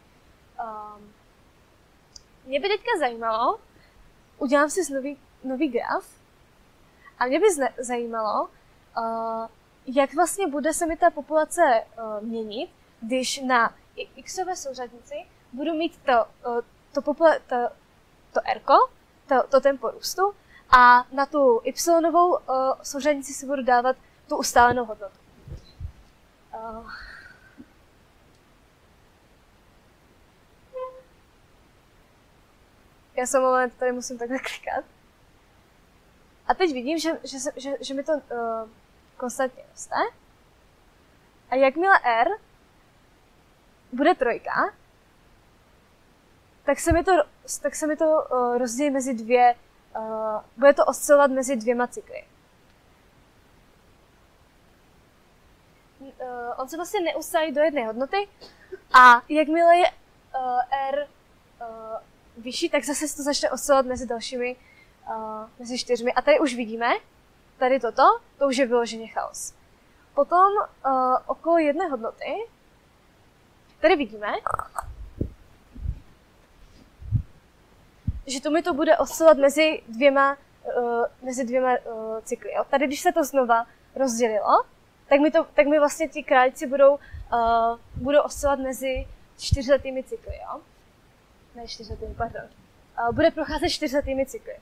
Mě by teďka zajímalo, udělám si nový graf a mě by zajímalo, jak vlastně bude se mi ta populace měnit, když na xové souřadnici budu mít to R-ko, to tempo růstu, a na tu y-novou souřadnici si budu dávat tu ustálenou hodnotu. Já jsem moment, tady musím takhle klikat. A teď vidím, že mi to konstantně roste. A jakmile R bude 3, tak se mi to rozdělí mezi bude to oscilovat mezi 2 cykly. On se vlastně neustálí do jedné hodnoty a jakmile je R vyšší, tak zase se to začne oscilovat mezi dalšími, mezi 4. A tady už vidíme, tady to už je vyloženě chaos. Potom okolo jedné hodnoty, tady vidíme, že to mi to bude oscilovat mezi dvěma cykly. Jo. Tady, když se to znova rozdělilo, tak mi vlastně ti králíci budou oscilovat mezi 4letými cykly. Jo. Ne 4letými, pardon. Bude procházet 4letými cykly.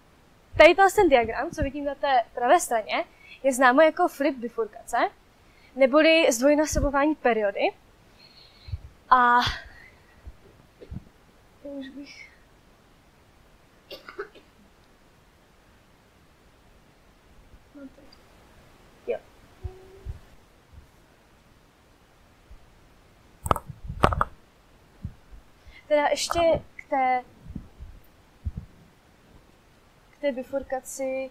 Tady ten diagram, co vidím na té pravé straně, je známo jako flip bifurkace, neboli zdvojnásobování periody. A už bych... Jo. Teda ještě k té bifurkaci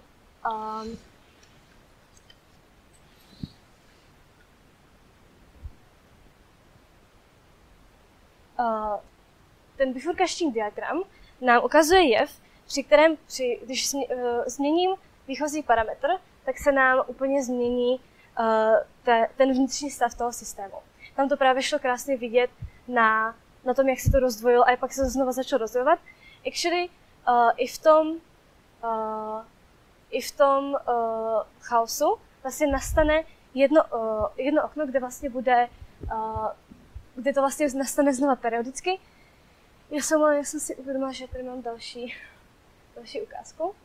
ten bifurkační diagram nám ukazuje jev, při kterém, když změním výchozí parametr, tak se nám úplně změní ten vnitřní stav toho systému. Tam to právě šlo krásně vidět na tom, jak se to rozdvojilo a pak se to znova začalo rozdvojovat. Actually, i v tom chaosu vlastně nastane jedno okno, kde vlastně bude, kde to vlastně nastane znova periodicky. Já jsem si uvědomila, že tady mám další ukázku.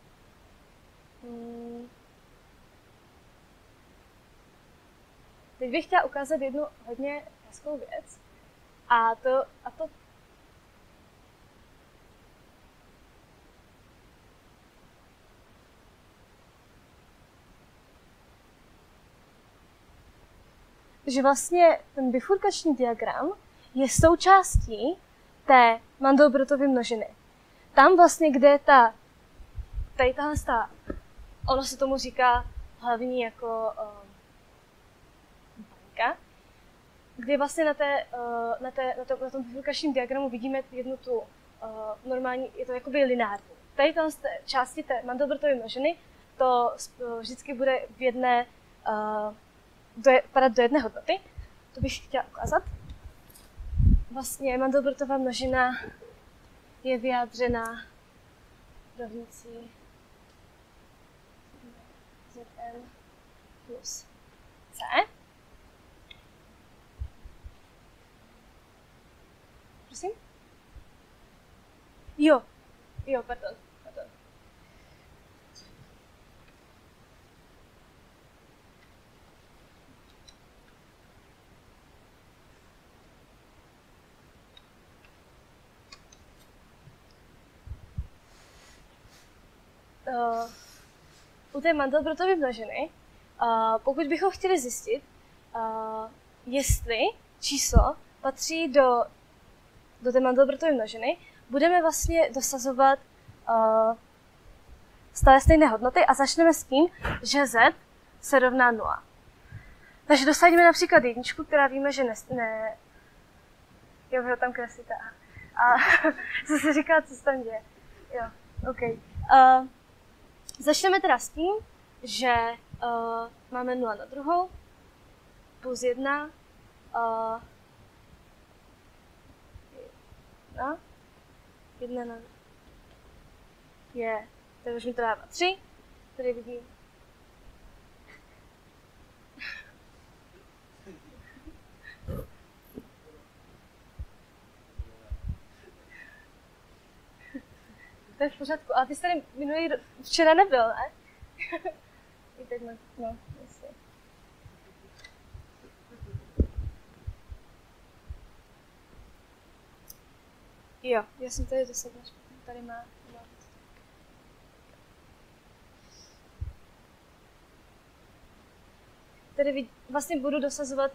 Teď bych chtěla ukázat jednu hodně hezkou věc. A to že vlastně ten bifurkační diagram je součástí té Mandelbrottovy množiny. Tam vlastně, kde je tady tahle ono se tomu říká hlavní jako baňka, kdy vlastně na tom bifurkačním diagramu vidíme jednu tu normální, je to jakoby lineární. Tady z té části té Mandelbrottovy množiny to vždycky bude v jedné, padat do jedné hodnoty. To bych chtěla ukázat. Vlastně Mandelbrottová množina je vyjádřena rovnicí Zn plus C. Prosím? Jo, pardon. U té Mandelbrottovy množiny, pokud bychom chtěli zjistit, jestli číslo patří do té Mandelbrottovy množiny, budeme vlastně dosazovat stále stejné hodnoty a začneme s tím, že z se rovná 0. Takže dosadíme například jedničku, která víme, že Jo, tam kreslíte. A co se říká, co se tam děje. Jo, OK. Začneme teda s tím, že máme 0 na druhou, plus 1, 1 na je, tady už mi to dává 3, tady vidím. To je v pořádku, ale ty jsi tady včera nebyl, ne? I teď no, jasně. Jo, já jsem tady dosadila špatně, tady má. Tady vlastně budu dosazovat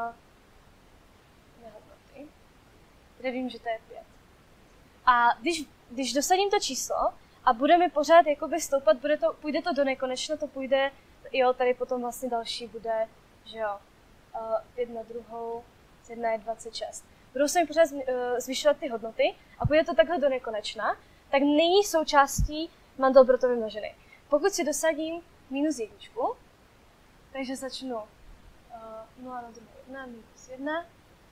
nehodnoty. Tady vím, že to je 5. A když dosadím to číslo a budeme pořád jakoby stoupat, půjde to do nekonečna, to půjde, jo, tady potom vlastně další bude, že jo, 5 na druhou, 1 je 26. Budou se mi pořád zvyšovat ty hodnoty a půjde to takhle do nekonečna, tak není součástí Mandelbrottovy množiny. Pokud si dosadím minus 1, takže začnu 0 na druhou 1, minus 1,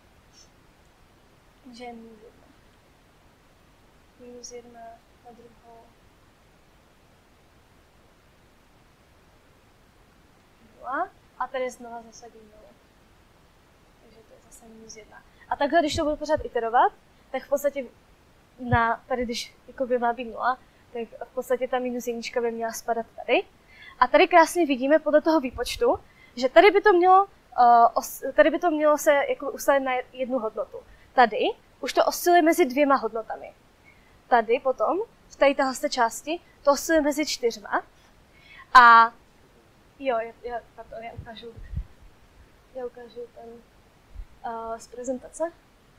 že je minus 1. Minus 1 na druhou 0 a tady znova zasadím 0. Takže to je zase minus 1. A takhle, když to budu pořád iterovat, tak v podstatě tady, když jakoby má být 0, tak v podstatě ta minus 1 by měla spadat tady. A tady krásně vidíme podle toho výpočtu, že tady by to mělo tady by to mělo se jako ustálit na jednu hodnotu. Tady už to osciluje mezi 2 hodnotami. Tady potom, v této části, to osciluje mezi 4. A jo, já ukážu ten z prezentace.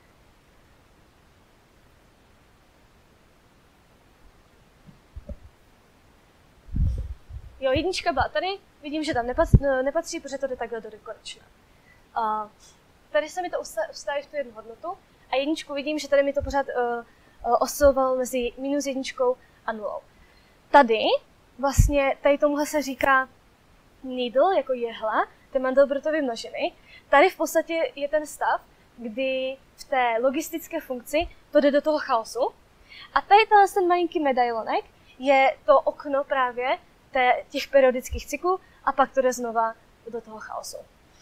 Jo, 1 byla tady, vidím, že tam nepatří, protože to jde takhle do nekonečna. Tady se mi to ustaví v tu jednu hodnotu a 1 vidím, že tady mi to pořád oscilovalo mezi -1 a 0. Tady vlastně, tady tomuhle se říká needle, jako jehla, ty Mandelbrottovy množiny. Tady v podstatě je ten stav, kdy v té logistické funkci to jde do toho chaosu. A tady ten malinký medailonek je to okno právě těch periodických cyklů a pak to jde znova do toho chaosu.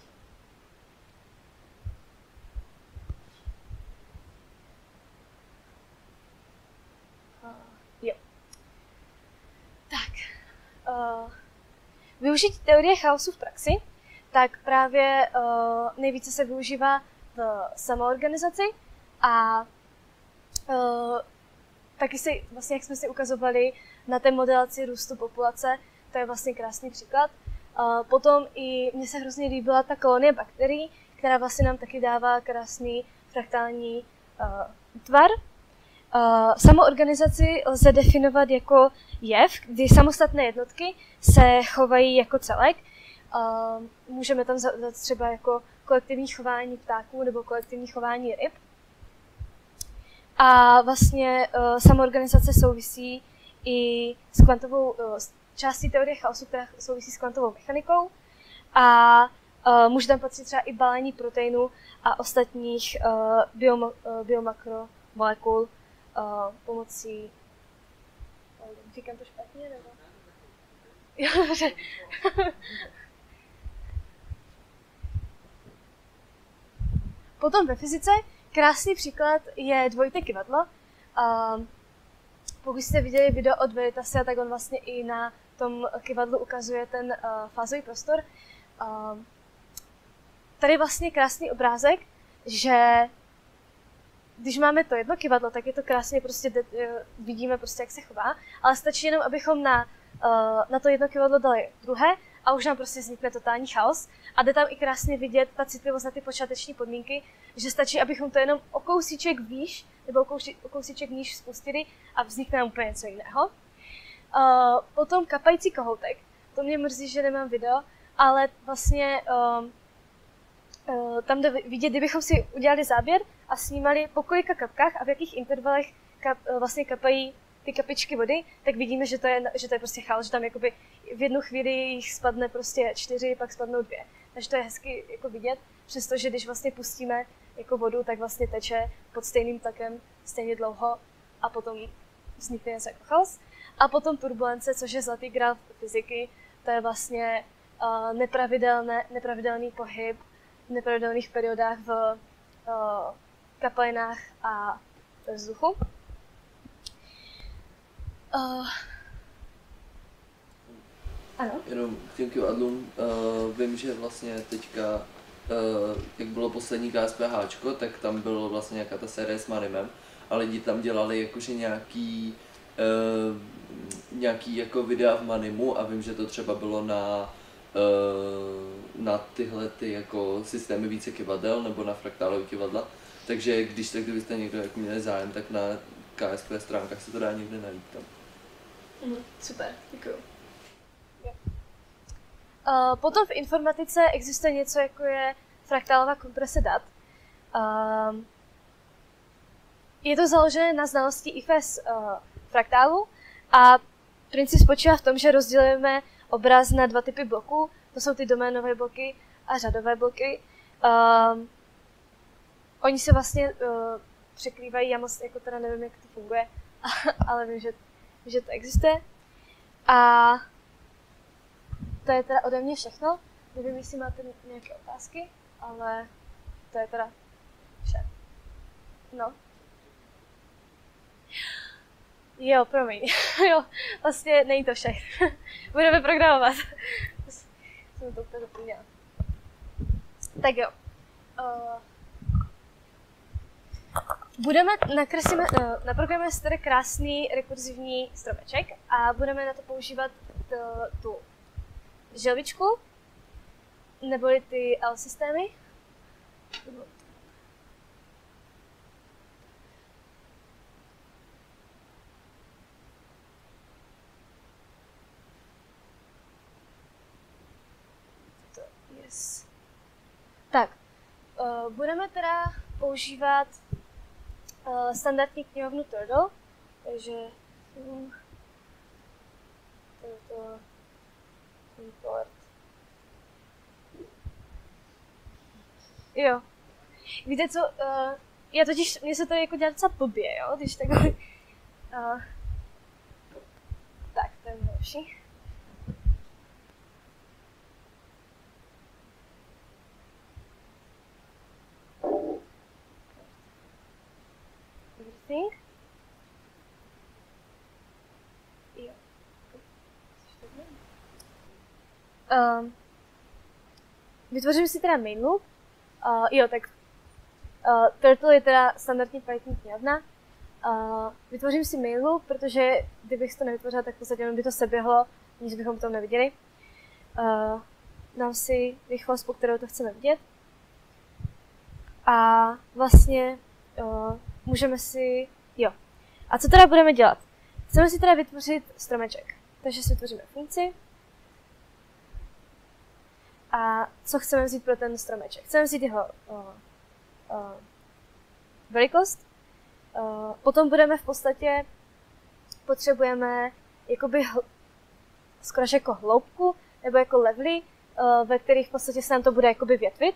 Jo. Tak. Využití teorie chaosu v praxi, tak právě nejvíce se využívá v samoorganizaci a taky si, vlastně jak jsme si ukazovali na té modelaci růstu populace, to je vlastně krásný příklad. Potom i mně se hrozně líbila ta kolonie bakterií, která vlastně nám taky dává krásný fraktální tvar. Samoorganizaci lze definovat jako jev, kdy samostatné jednotky se chovají jako celek. Můžeme tam dát třeba jako kolektivní chování ptáků nebo kolektivní chování ryb. A vlastně samoorganizace souvisí i s kvantovou částí teorie chaosu, která souvisí s kvantovou mechanikou. A může tam patřit třeba i balení proteinů a ostatních biomakromolekul pomocí... Říkám to špatně, nebo? Jo, dobře. Potom ve fyzice krásný příklad je dvojité kyvadlo. Pokud jste viděli video od Veritasia, tak on vlastně i na tom kyvadlu ukazuje ten fázový prostor. Tady je vlastně krásný obrázek, že když máme to jedno kyvadlo, tak je to krásně prostě vidíme prostě, jak se chová, ale stačí jenom, abychom na to jedno kyvadlo dali druhé a už nám prostě vznikne totální chaos. A jde tam i krásně vidět ta citlivost na ty počáteční podmínky, že stačí, abychom to jenom o kousíček výš nebo o kousíček níž spustili a vznikne nám úplně něco jiného. Potom kapající kohoutek. To mě mrzí, že nemám video, ale vlastně tam jde vidět, kdybychom si udělali záběr a snímali po kolika kapkách a v jakých intervalech vlastně kapají ty kapičky vody, tak vidíme, že to je prostě chaos, že tam jakoby v jednu chvíli jich spadne prostě 4, pak spadnou 2. Takže to je hezky jako vidět, přestože když vlastně pustíme jako vodu, tak vlastně teče pod stejným tlakem stejně dlouho a potom vznikne něco jako chaos. A potom turbulence, což je zlatý grál fyziky, to je vlastně nepravidelný pohyb v nepravidelných periodách v kapelinách a ve vzduchu. Ano. Jenom k těm kyvadlům, vím, že vlastně teďka, jak bylo poslední KSPHčko, tak tam bylo vlastně nějaká ta série s Manimem a lidi tam dělali jakože nějaký jako videa v Manimu a vím, že to třeba bylo na tyhle ty jako systémy více kyvadel nebo na fraktálové kyvadla, takže kdybyste někdo jako měli zájem, tak na KSP stránkách se to dá někde najít tam. Super, děkuju. Potom v informatice existuje něco, jako je fraktálová komprese dat. Je to založené na znalosti IFS fraktálu a princip spočívá v tom, že rozdělujeme obraz na 2 typy bloků. To jsou ty doménové bloky a řadové bloky. Oni se vlastně překrývají, já moc jako teda nevím, jak to funguje, ale vím, že to existuje. A to je teda ode mě všechno. Nevím, jestli máte nějaké otázky, ale to je teda vše. No. Jo, promiň. Jo, vlastně není to vše. Budeme programovat. Jsem to úplně zapomněla. Tak jo. Naprogramujeme si tady krásný rekurzivní stromeček a budeme na to používat tu želvičku, neboli ty L systémy. Yes. Tak, budeme teda používat standardní knihovnu Turtle, takže tento import. Jo. Víte co, já totiž, mně se to jako dělá docela blbě, jo, když takhle, tak, to je lepší. Everything. Jo. Vytvořím si teda main loop. Jo, tak Turtle je teda standardní Python knihovna. Vytvořím si main loop, protože kdybych to nevytvořila, tak v podstatě by to seběhlo, nic bychom to neviděli. Dám si rychlost, po kterou to chceme vidět. A vlastně můžeme si... Jo. A co teda budeme dělat? Chceme si teda vytvořit stromeček. Takže si vytvoříme funkci. A co chceme vzít pro ten stromeček? Chceme vzít jeho velikost. Potom budeme v podstatě, potřebujeme jakoby skoro jako hloubku, nebo jako levely, ve kterých v podstatě se nám to bude jakoby větvit.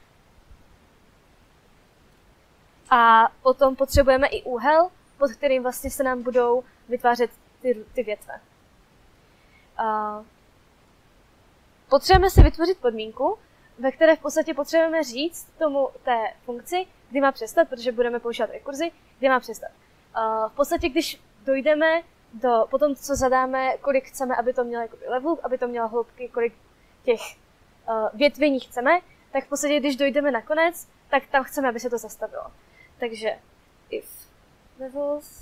A potom potřebujeme i úhel, pod kterým vlastně se nám budou vytvářet ty větve. Potřebujeme si vytvořit podmínku, ve které v podstatě potřebujeme říct tomu té funkci, kdy má přestat, protože budeme používat rekurzi, kdy má přestat. V podstatě, když dojdeme do, potom co zadáme, kolik chceme, aby to mělo jakoby level, aby to mělo hloubky, kolik těch větvení chceme, tak v podstatě, když dojdeme na konec, tak tam chceme, aby se to zastavilo. Takže if levels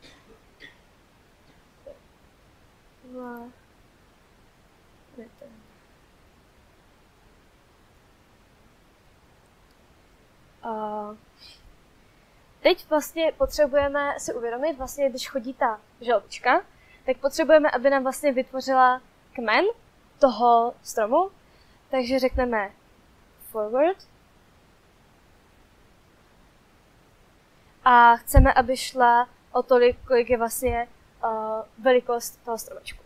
teď vlastně potřebujeme si uvědomit, vlastně když chodí ta želvička, tak potřebujeme, aby nám vlastně vytvořila kmen toho stromu. Takže řekneme forward. A chceme, aby šla o tolik, kolik je vlastně velikost toho stromečku.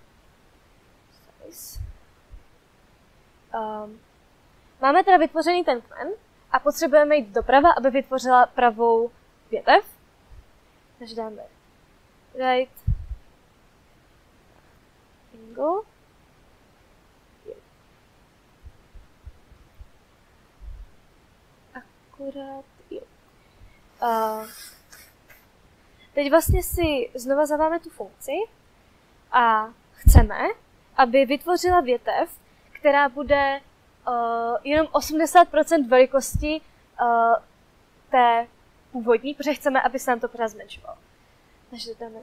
Máme teda vytvořený ten kmen a potřebujeme jít doprava, aby vytvořila pravou větev. Takže dáme right angle. Akurát, jo. Teď vlastně si znova zadáme tu funkci a chceme, aby vytvořila větev, která bude jenom 80% velikosti té původní, protože chceme, aby se nám to pořád zmenšovalo. Takže dáme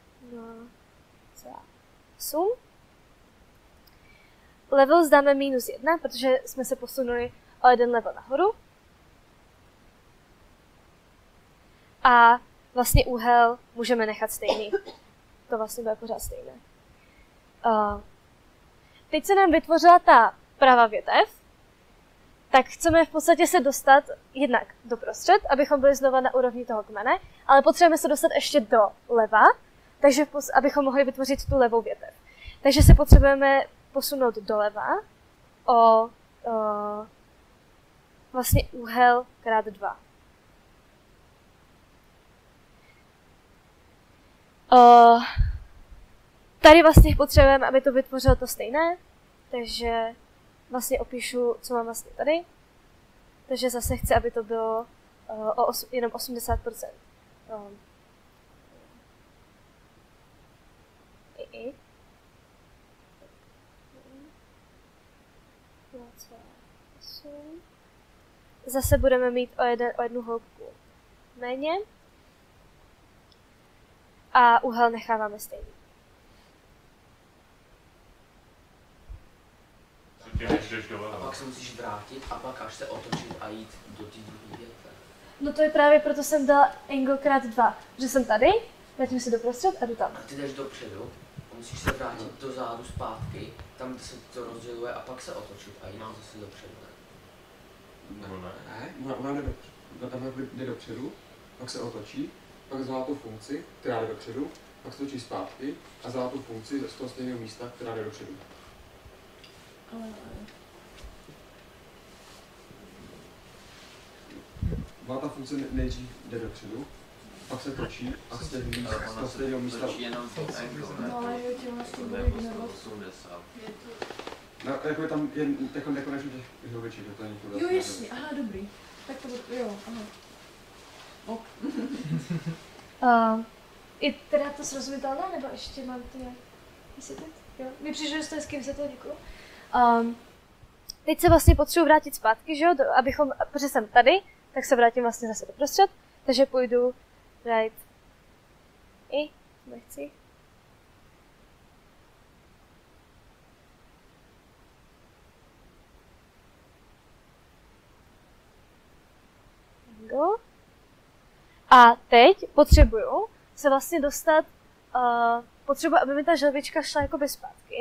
0,8. Level zdáme -1, protože jsme se posunuli o jeden level nahoru. A vlastně úhel můžeme nechat stejný. To vlastně bude pořád stejné. Teď se nám vytvořila ta pravá větev, tak chceme v podstatě se dostat jednak doprostřed, abychom byli znova na úrovni toho kmene, ale potřebujeme se dostat ještě do leva, takže abychom mohli vytvořit tu levou větev. Takže se potřebujeme posunout doleva o vlastně úhel krát 2. Tady vlastně potřebujeme, aby to vytvořilo to stejné, takže vlastně opíšu, co mám vlastně tady. Takže zase chci, aby to bylo jenom 80%. zase budeme mít o jednu hloubku méně. A úhel necháváme stejný. A pak se musíš vrátit a pak až se otočit a jít do té druhé větve. No to je právě proto jsem dala angle krát 2, že jsem tady, vrátím se doprostřed a jdu tam. A ty jdeš dopředu a musíš se vrátit do zádu zpátky, tam, kde se to rozděluje a pak se otočit a jít zase dopředu. Ona jde dopředu, pak se otočí, pak vzala tu funkci, která jde dopředu, pak se točí zpátky a vzala tu funkci z toho stejného místa, která jde dopředu. Má ta funkce nejdřív jde dopředu, pak se točí a z toho stejného místa... No ale jo, tě máš to bude nebo... No, jako je tam jen jako nekonečně těch hloubeček, to není Jo, jasně, aha, dobrý. Tak to bude, jo, aha. Je teda to srozumitelné, nebo ještě mám ty vysvětlit? Jo, mi přišlo, že to hezky vysvětlil, děkuju. Teď se vlastně potřebuji vrátit zpátky, že jo, protože jsem tady, tak se vrátím vlastně zase doprostřed, takže půjdu right nechci. A teď potřebuju se vlastně dostat, potřebuji, aby mi ta želvička šla jakoby zpátky,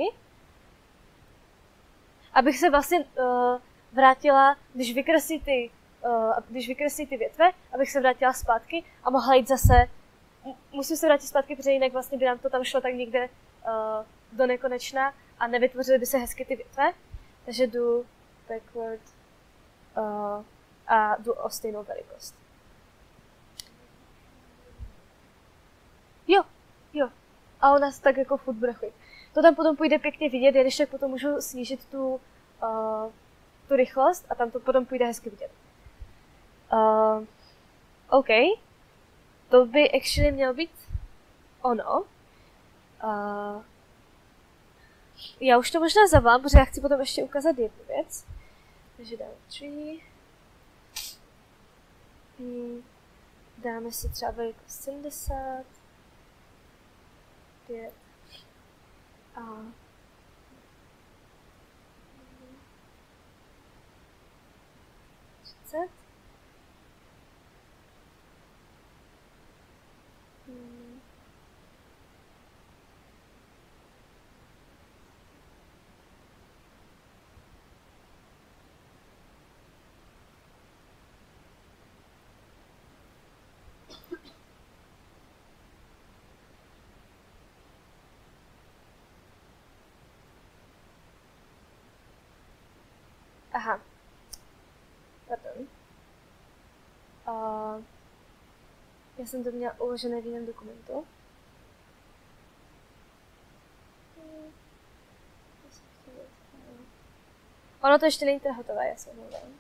abych se vlastně vrátila, když vykreslí ty větve, abych se vrátila zpátky a mohla jít zase, musím se vrátit zpátky, protože jinak vlastně by nám to tam šlo tak někde do nekonečna a nevytvořily by se hezky ty větve, takže jdu backward a jdu o stejnou velikost. Jo. A ona se tak jako furt bude chodit. To tam potom půjde pěkně vidět, když tak potom můžu snížit tu rychlost a tam to potom půjde hezky vidět. OK. To by actually mělo být ono. Já už to možná zavolám, protože já chci potom ještě ukázat jednu věc. Takže dáme 3. Dáme si třeba velikost 70. 5. A 30. Aha. Pardon. Já jsem to měla uložené v jiném dokumentu. Ono to ještě není teda hotové, já se omlouvám.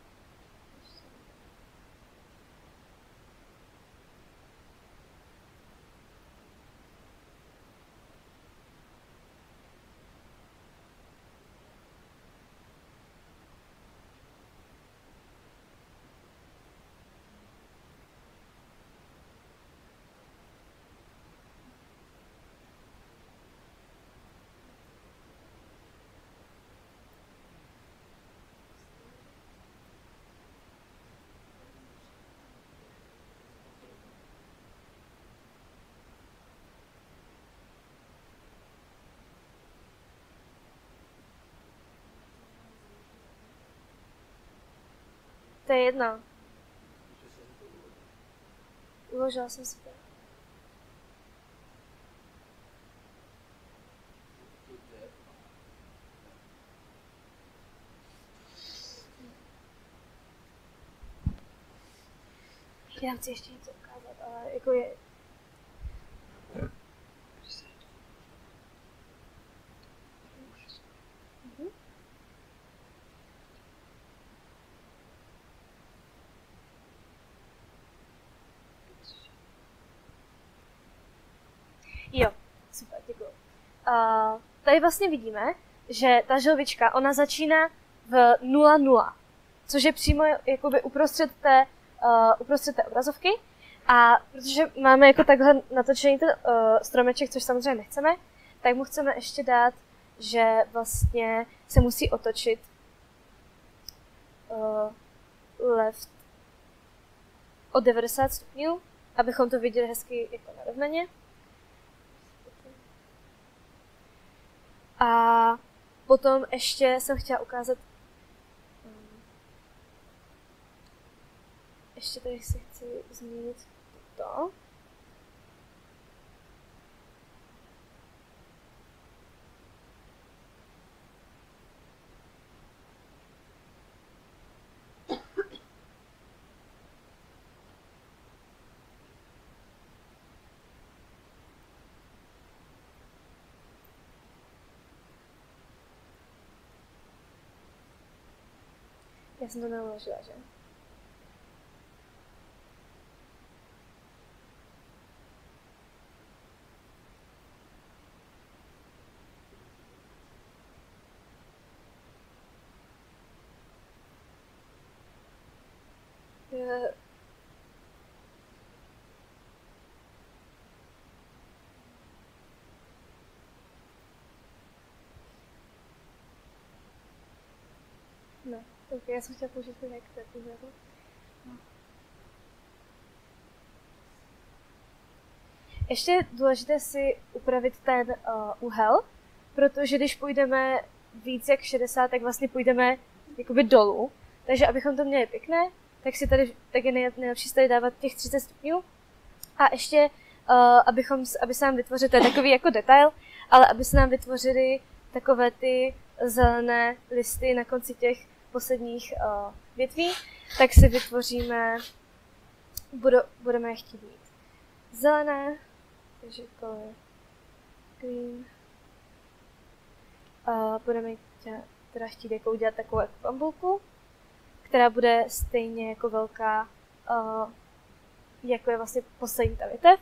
To je jedno. Uložila jsem si to. Já chci ještě něco ukázat, ale jako je... Jo, super, děkuji. Tady vlastně vidíme, že ta želvička, ona začíná v 0,0. což je přímo jakoby uprostřed té obrazovky. A protože máme jako takhle natočený ten stromeček, což samozřejmě nechceme, tak mu chceme ještě dát, že vlastně se musí otočit left o 90 stupňů, abychom to viděli hezky jako narovnaně. A potom ještě jsem chtěla ukázat, ještě tady si chci změnit toto. Já jsem to neuložila, že? Ne, tak já jsem chtěla použít ten hektar, jako. Ještě je důležité si upravit ten úhel, protože když půjdeme víc jak 60, tak vlastně půjdeme jakoby dolů. Takže abychom to měli pěkné, tak je nejlepší tady dávat těch 30 stupňů. A ještě, aby se nám vytvořil, to je takový jako detail, ale aby se nám vytvořily takové ty zelené listy na konci těch posledních větví, tak si vytvoříme, budeme je chtít mít zelené, takže color green. Budeme teda chtít jako udělat takovou jako bambulku, která bude stejně jako velká, jako je vlastně poslední ta větev.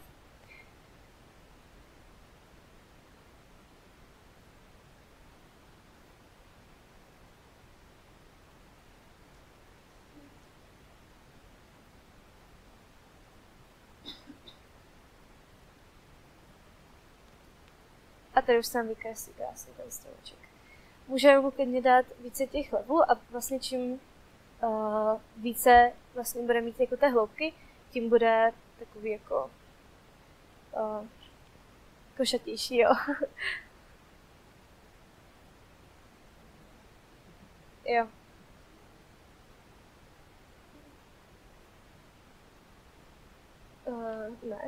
A tady už se nám vykreslí krásný ten stromeček. Můžeme mu klidně dát více těch levů a vlastně čím více vlastně bude mít jako té hloubky, tím bude takový jako košatější, jo. Jo. Ne.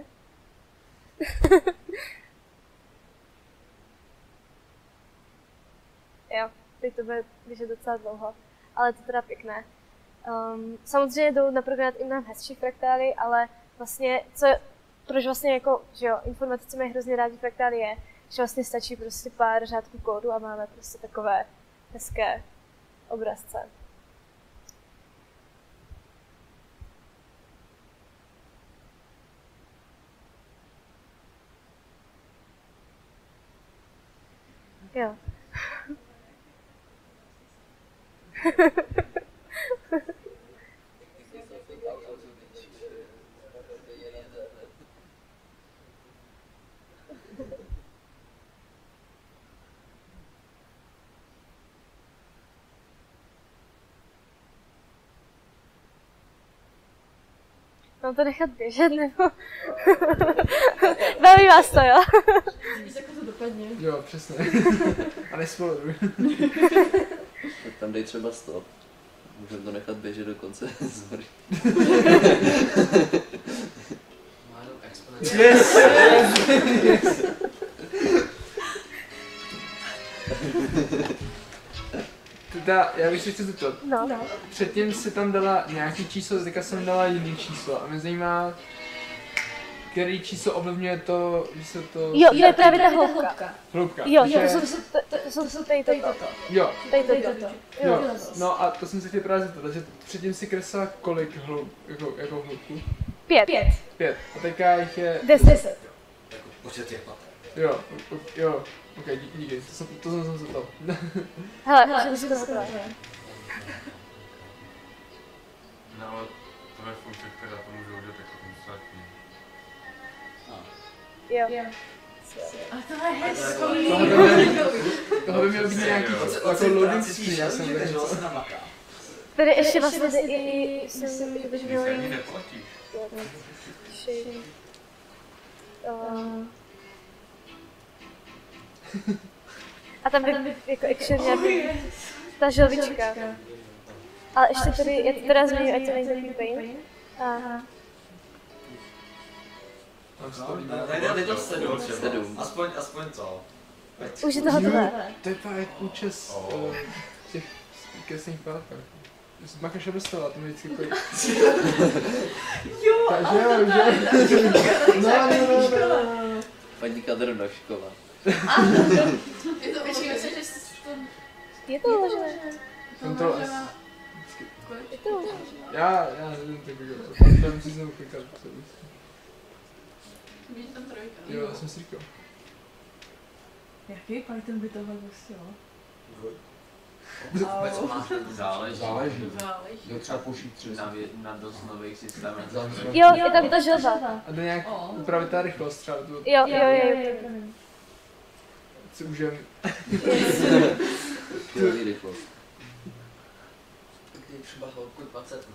Jo, teď to bude běžet docela dlouho, ale to teda pěkné. Samozřejmě jdou naprogramovat i mnohem hezčí fraktály, ale vlastně, proč vlastně jako, že jo, informatici mají hrozně rádi fraktály je, že vlastně stačí prostě pár řádků kódu a máme prostě takové hezké obrazce. Jo. Mám to nechat běžet, nebo? Baví vás to, jo? Víš, jako to dopadne. Jo, přesně. A nespoiluj. Tam dej třeba stop. Můžeme to nechat běžet do konce. Sorry. Yes! Yes! Teda, já bych se chci zeptat. No. Předtím si tam dala nějaký číslo, teďka jsem dala jiný číslo a mě zajímá, který číslo ovlivňuje to, že se to... Jo, to je právě ta hloubka. Hloubka. Jo, takže... to jsou tady toto. Jo. Tady toto. Jo. No a to jsem se chtěl právě zeptat, že předtím si kreslila kolik jako hloubku? 5. 5. A teďka jich je... 10. Jako počet těch pater. Jo. Ok, díky, to jsem se ptal. Hele, že to si to No ale to je funkce, která to může udělat jako ostatní. Jo. A to je hezký. Tohle by měl být nějaký jako loading screen, já jsem že se namaká. Tady ještě vlastně i jsem Když se ani neplatíš. A tam by jako action měla být ta želvička. Ale ještě tady, já to teda změním, ať to není takový pain. Aha. Ne, to 7. Aspoň co. Už je to hotové. To je právě účes těch kesných pátkách. Zmakáš a dostala, to mi vždycky kojí. Jo, Takže jo, že? No. Paní Kadrna škola. je to většinou se, že Je to uložené. Kontrol S. Je to uložené. Já nevím, tak bych to. Tam si znovu klikat. Víš tam trojka. Jo, já jsem si říkal. Jaký Python by tohle pustilo? Vůbec máš Záleží. Záleží. Jo, třeba pošít 3. na dost nových systémech. Jo, je tam ta želva. A to nějak upravit ta rychlost třeba. Jo. Si můžeme. Chvíli rychlost. Kdy třeba holku 20.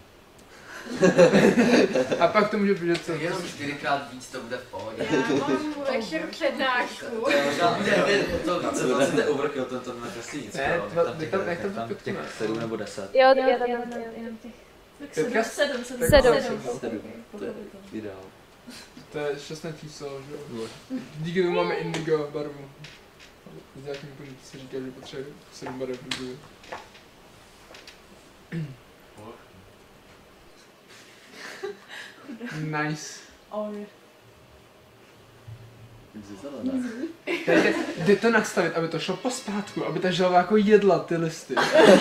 A pak to může být, co? Jenom 4x víc to bude v pohodě. Já mám večer přednášku. To je overkill, to nakreslí nic. Ne, jak to tam být těch 7 nebo 10. Jo, já tam jenom těch. Tak Pětka? 7. 7. To je ideál. To je šťastné číslo, že jo? Díky tomu máme indigo barvu. Z nějakým pořadu se říká, že potřebuje 7 barev. Nice. Jde to nastavit, aby to šlo pospátku, aby ta želva jako jedla ty listy.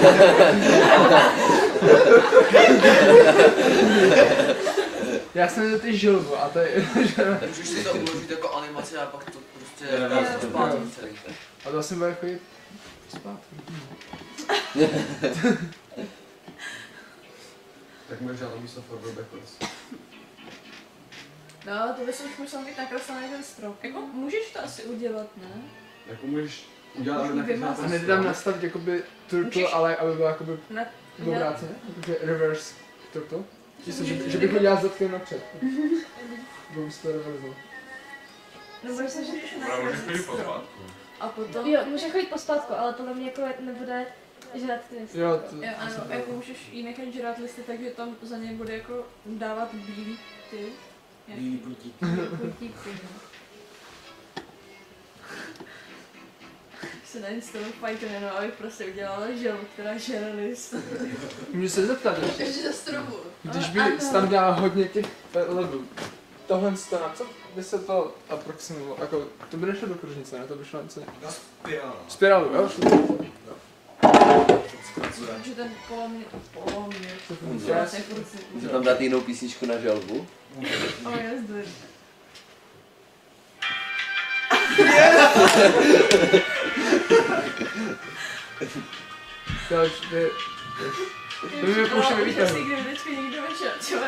Já jsem měl ty želvu a to je... Můžeš si to uložit jako animaci a pak to prostě zpátky celý. A to vlastně bude jako jít zpátky. Tak můžeš dát místo forward backwards. No, to bys už musel mít nakreslený ten strop. Jako můžeš to asi udělat, ne? Jako můžeš udělat, aby A nedám nastavit jakoby turtle, ale aby bylo jakoby obráceně, jakože reverse turtle. Že bych ho dělal zadkem napřed. Bylo by se to reverzoval. Nebo jestli můžeš Ale můžeš nakreslit chodit strop. pospátku. A potom... Jo, může chodit pospátku, ale podle mě jako nebude žrat ty listy. Jo, to... Jo, ano, jako můžeš jí nechat žrat listy, takže tam za ně bude jako dávat bílý ty. Bílý putík. Puntíky, no. Se nainstaluji Python jenom, abych prostě udělala želvu, která žere list. Můžu se zeptat ještě. Takže za stromu. Když by tam dá hodně těch levelů, tohle na co by se to aproximovalo? Jako, to by nešlo do kružnice, ne? To by šlo něco... Na spirálu. Spirálu, jo? Šlo to. Takže ten poloměr... To Může. Vlastně furt si... Můžu tam dát jinou písničku na želvu? Oh, yes, do it. To by mi pouštěli výtah. Kdyby vždycky někdo večer, třeba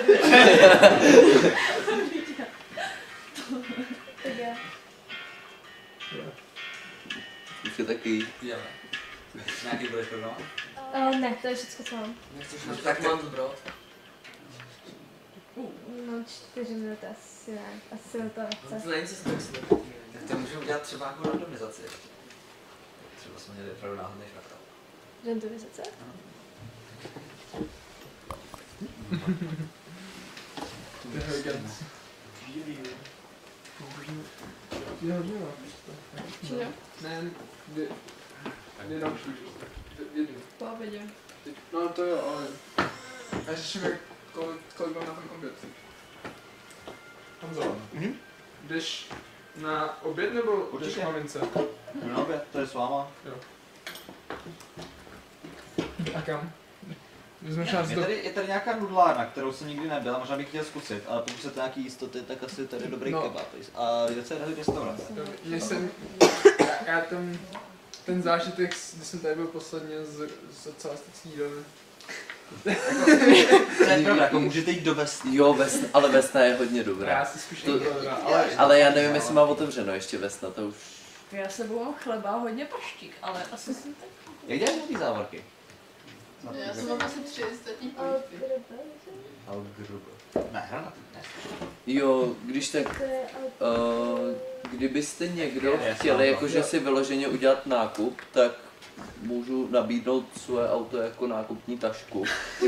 Tak já. Už je taky. Jdeme. Nějaký budeš prodovat? Ne, to je všechno, co mám. Nechceš na tak mám zbrot? Mám 4 minuty, asi ne. Asi mi to nechce. To není co tak jsme. Tak to můžeme udělat třeba jako randomizaci. Třeba jsme měli opravdu náhodný fraktal. Randomizace? To je elegant. Jo, jo. Čili? Ne, dvě další. Jednu. Po obědě. No to jo, ale... Já řeším, kolik mám na ten oběd. Honzo, jdeš na oběd nebo jdeš Určitě. k mamince? No oběd, to je s váma. Jo. A kam? Vezmeš Je tady nějaká nudlárna, kterou jsem nikdy nebyl, možná bych chtěl zkusit, ale pokud chcete nějaký jistoty, tak asi tady je dobrý kebab. A kde se je restaurace? Já ten zážitek, když jsem tady byl posledně z docela jídelny, To je pravda, jako můžete jít do Vesny. Jo, ale Vesna je hodně Já dobrá. si spíš To- dobrá, Ale já nevím, jestli má otevřeno ještě Vesna, to už... Já s sebou mám chleba a hodně paštík, ale asi jsem tak... Jak děláš ty závorky? Já jsem mám asi 3 ostatní pointy. Ne, hranat. Ne. Jo, když tak... kdybyste někdo chtěli jakože si vyloženě udělat nákup, tak můžu nabídnout svoje auto jako nákupní tašku.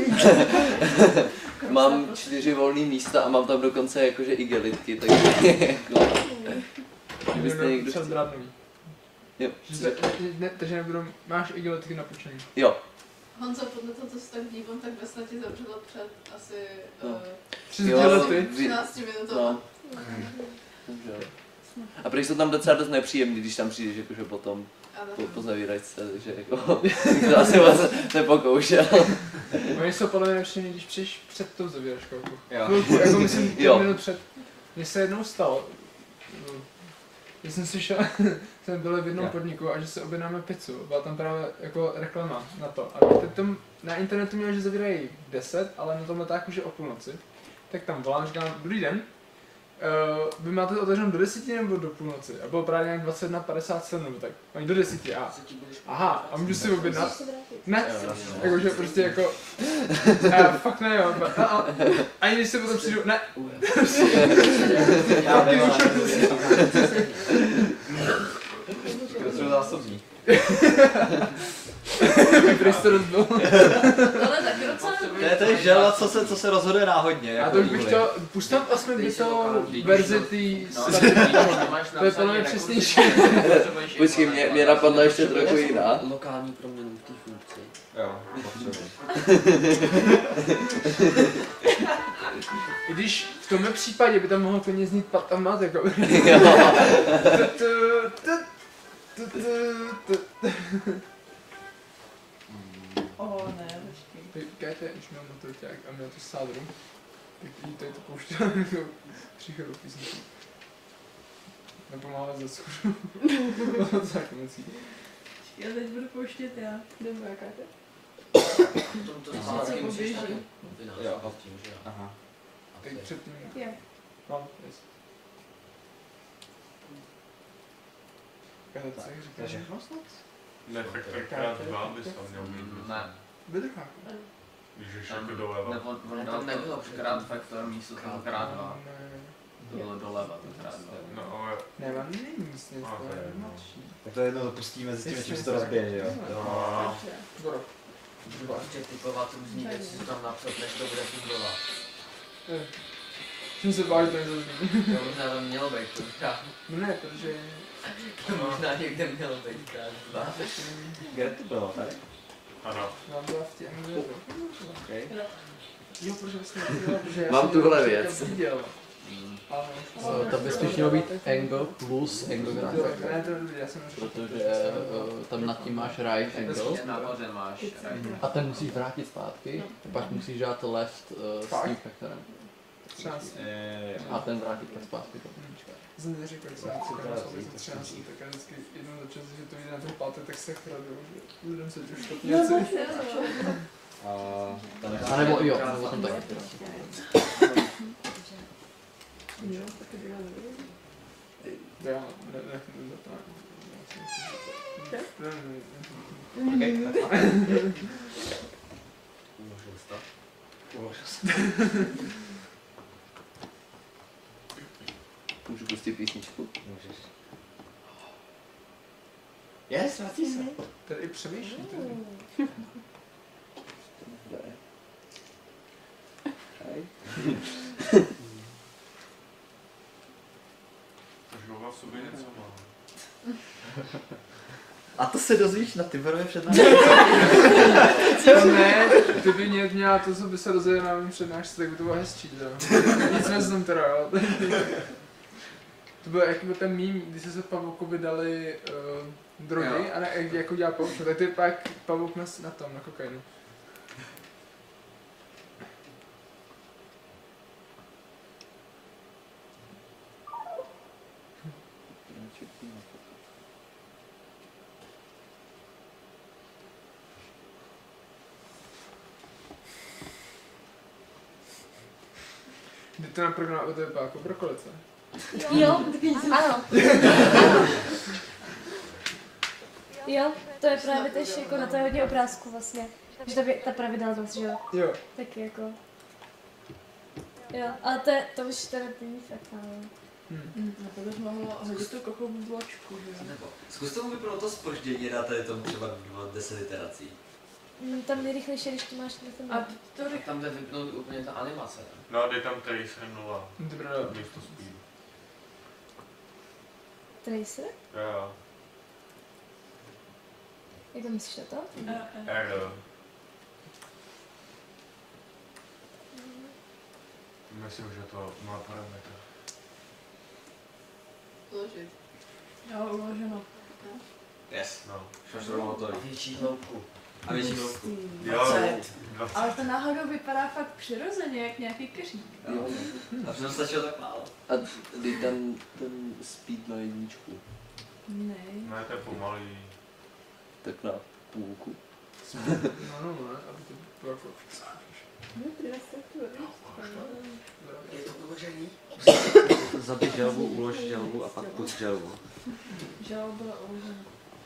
Mám 4 volné místa a mám tam dokonce jakože igelitky, takže jako... Kdybyste někdo třeba chtěl... drávnový. Jo. Takže nebudou, máš igelitky napočtený. Jo. Honzo, podle toho, co se tak dívám, tak ve snadě zavřela před asi No. 3 Jo, lety. 13 minutama. No. Takže... A prý jsou tam docela dost nepříjemný, když tam přijdeš jakože potom po zavíračce, takže jako bych to asi vás nepokoušel. Oni jsou podle mě nepříjemný, když přijdeš před tou zavíračkou. Jo. Chvilku, jako myslím 5 Jo. minut před. Mně se jednou stalo, když jsem slyšel, jsme byli v jednom podniku a že si objednáme pizzu. Byla tam právě jako reklama na to. A teď tam na internetu mělo, že zavírají v 10, ale na tom letáku, že o půlnoci. Tak tam volám, říkám, dobrý den, vy máte otevřeno do 10 nebo do půlnoci? A bylo právě nějak 21:57 nebo tak. Oni do 10 a aha, a můžu si objednat? Ne, jakože prostě jako, fakt ne jo, ani když se potom přijdu, ne. Já vím, ale zásobník. Prý to rozbil. Ale taky docela... To je želva, co se rozhoduje náhodně. A Jako to už bych chtěl, pusť tam 8-bitovou verzi tý to je podle mě přesnější. Počkej, mě napadla ještě trochu jiná. Lokální proměnu v té funkci. Jo, I když v tomhle případě by tam mohlo klidně znít patamat, jako. Ne, počkej. Říkáte, když mám motorťák a měl to sádru, tak jí tady to pouštěl jako příchodu písničky. Nepomáhá ze schodu. Tak musí. Já teď budu pouštět já. Nebo jaká to? To Ještě hádky se musíš poběží. taky. Jo. S tím, že jo. Aha. Tak předtím. Jo. No, jest. Jaká to co říkáš? Takže Ne, tak tenkrát 2 bys tam měl být. Ne, Vydrhák. Když jdeš jako doleva. nebo on tam nebylo krát faktor místo tam krát 2. Ne, Bylo doleva, to krát 2. No ale... ne, mám není nic, to Ok, je no. mladší. Tak to jednou dopustíme, zjistíme, čím se to rozbije, že jo? No, Skoro. Prostě typovat různý věci, co tam napsat, než to bude fungovat. Jsem se bál, že to nezazní. Jo, možná tam mělo být krát. No ne, protože... To možná někde mělo být krát 2. Kde to bylo, tak? ano. Mám byla v těch Okay. Jo, protože vlastně neviděla, protože já Mám jsem tuhle to věc. viděl. Ale To by spíš mělo být angle plus angle graph factor. ne, to je dobrý, já jsem neřekl. Protože tam nad tím máš right angle Nahoře máš right. a ten musíš vrátit zpátky, pak musíš dát left s tím faktorem. 13. A ten vrátit pak zpátky. Jsem neřekl, že jsem cíkal za 13, tak já vždycky jednou za čas, že to jde na ten pátek, tak se chraduju, že budem se už to něco. A nebo jo, nebo tam taky. Já, ne, Můžu pustit písničku? Můžeš. Yes, vrací se. Tady i přemýšlí. Žlova v sobě něco má. A to se dozvíš na Tiberově přednášce. Ne, kdyby mě měla to, co by se rozjeli na mým přednášce, tak by to bylo hezčí, jo. Nic neznám teda, jo. To byl jaký byl ten mím, kdy se pavoukovi dali drogy a ne, jako dělá pavouk, tak to je pak pavouk na tom, na kokainu. Kdy to naprogramoval, to vypadá jako brokolice. Jo, ano. Jo, to je právě tež jako na to je hodně obrázků vlastně. Že ta pravidelnost, že jo? Jo. Taky jako... Jo, ale to už teda není fakt, ale... Na to bys mohla hodit tu kochovou bločku, že jo? Nebo zkuste mu vypnout to zpoždění, dá tady tomu třeba 10 iterací. Tam nejrychlejší, když to máš na ten... A to Tam jde vypnout úplně ta animace. No a dej tam Tracer 0. Dobrá. Místo speedu. Tracer? Jo. Jak to myslíš na to? R. Myslím, že to má parametr. Uložit. Jo, uloženo. Yes. No. Šaš rovnou hotový. Větší hloubku. A větší hloubku. Jo, 20. Ale to náhodou vypadá fakt přirozeně, jak nějaký keřík. Jo. A přitom stačilo tak málo. A dej tam ten speed na jedničku. Ne. Ne, to je pomalý. Tak na půlku. No, aby to bylo jako... Je to uložený? Zabij želvu, ulož želvu a pak pust želvu. Želva byla uložena.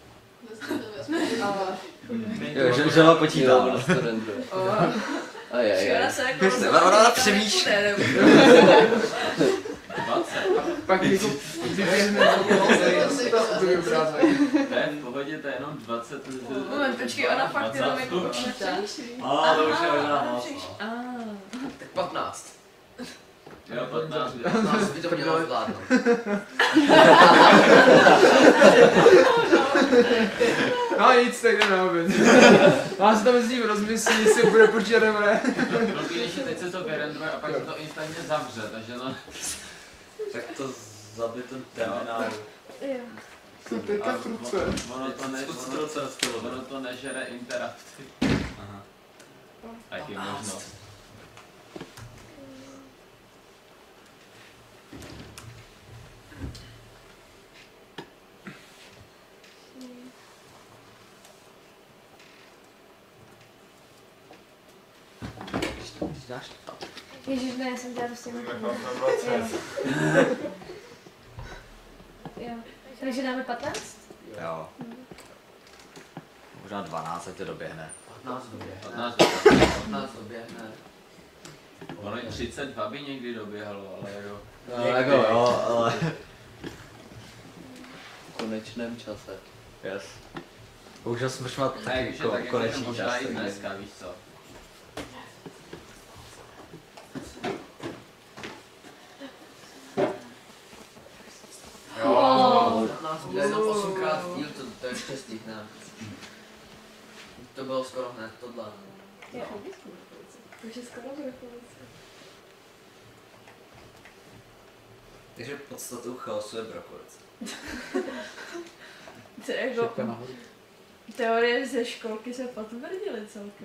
Jo, želva počítá. Jo, to renduje. Ajajaj. se jako... Ona přemýšlí. 20. Pak jako vyběhne takový obrázek. To je v pohodě, to je jenom 20. Moment, počkej, ona fakt jenom jako 20. přemýšlí. To už je možná moc. Tak 15. Jo, 15. 15 by to mělo zvládnout. No nic, tak jde na oběd. Vás tam s ním rozmyslí, jestli bude počítat nebo ne. No když teď se to vyrenduje a pak se to instantně zavře, takže no... Tak to zabij ten terminál. Jo. To je teďka fruce. Ono to nežere interakci. Aha. Taky možnost. Ježiš, ne, já jsem dělala prostě jenom Tak mám na 20. Jo. Takže dáme 15? Jo. Možná 12, ať to doběhne. 15 doběhne. 15 doběhne. Ono i 32 by někdy doběhalo, ale jo. No, jako jo, ale... V konečném čase. Yes. Bohužel jsme šmat Takže tak konečný možná čas. i dneska, víš co. Jo. 15 bude jenom 8krát díl, to ještě stihne. To bylo skoro hned tohle. Jo. Takže skoro bude policie. Takže podstatou chaosu je brokolice. To je jako... Teorie ze školky se potvrdily celkem.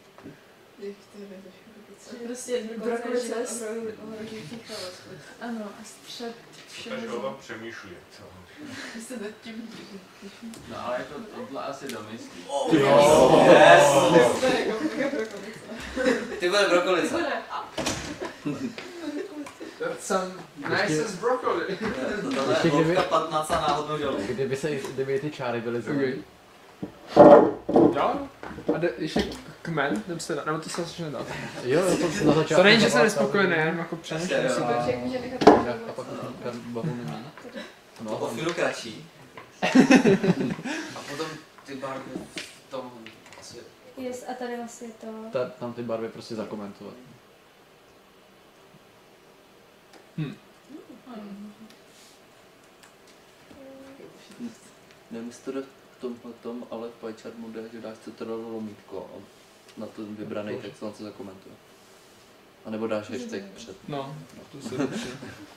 Prostě brokolice je ohrožující chaos. Ano, a střed všeho. Takže o tom přemýšlí. Se nad tím No ale jako tohle asi domyslí. Ty bude brokolice. That's some nice broccoli. Tohle je hloubka 15 a náhodnou želvu. Kdyby ty čáry byly zelené. Jo? A ještě kmen, nebo to se vlastně nedá. Jo, to na začátku. To není, že jsem nespokojený, jenom jako přemýšlím si teď. Jak může nechat A pak bavu nemá. No, o chvíli kratší. A potom ty barvy v tom asi... Yes, a tady vlastně to... Tam ty barvy prostě zakomentovat. Nemusíte to dát v tomhletom, ale v PyChart mode, že dáš CTRL lomítko a na ten vybraný text na to zakomentuje. A nebo dáš hashtag před. No, to se lepší.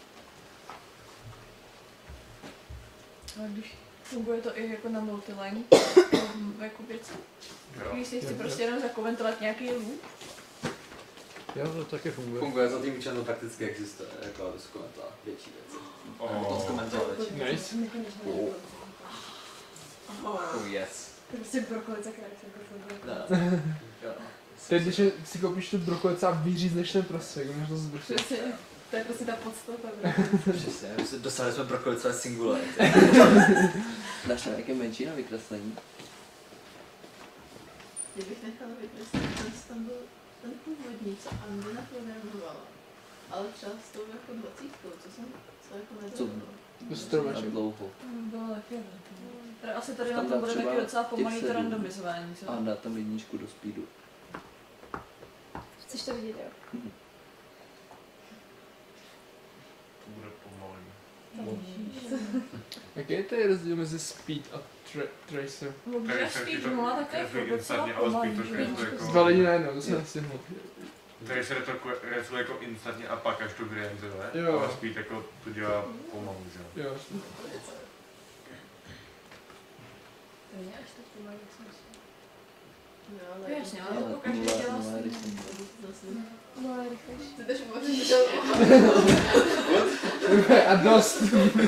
Ale když funguje to i jako na multiline, jako věci. Když si chci prostě jenom zakomentovat nějaký loop. Jo, to taky funguje. Funguje za tím účelem prakticky existuje, jako aby se komentovala větší věci. Potom zkomentoval větší. Nice. Oh yes. Prostě brokolice krátce jako funguje. Teď, když si koupíš tu brokolice a vyřízneš ten prostředek, můžeš to zbršit. To je prostě ta podstata. Přesně, dostali jsme brokolicové singularity. Dáš tam nějaké menší na vykreslení? Kdybych nechala vykreslit, tam byl ten původní, co Andy naprogramovala. Ale třeba s tou jako 20, co jako nebylo. Co dlouho? Bylo taky. Asi tady na to bude taky docela pomalý to randomizování, co? A dá tam jedničku do speedu. Chceš to vidět, jo? To bude pomalý. Jaký je tady rozdíl mezi speed a tracer? Tracer ti to kreslí instantně, ale speed to kreslí jako... Dva lidi najednou, to jsem nestihl. Tracer to kreslí jako instantně a pak až to granzuje, Jo. ale speed jako to dělá pomalu, že jo? Jo. To není až tak pomalý, jak jsem si. No, ale jasně, ale to každý dělá svým. No, ale rychlejší. Ty tež můžeš dělat. A dost.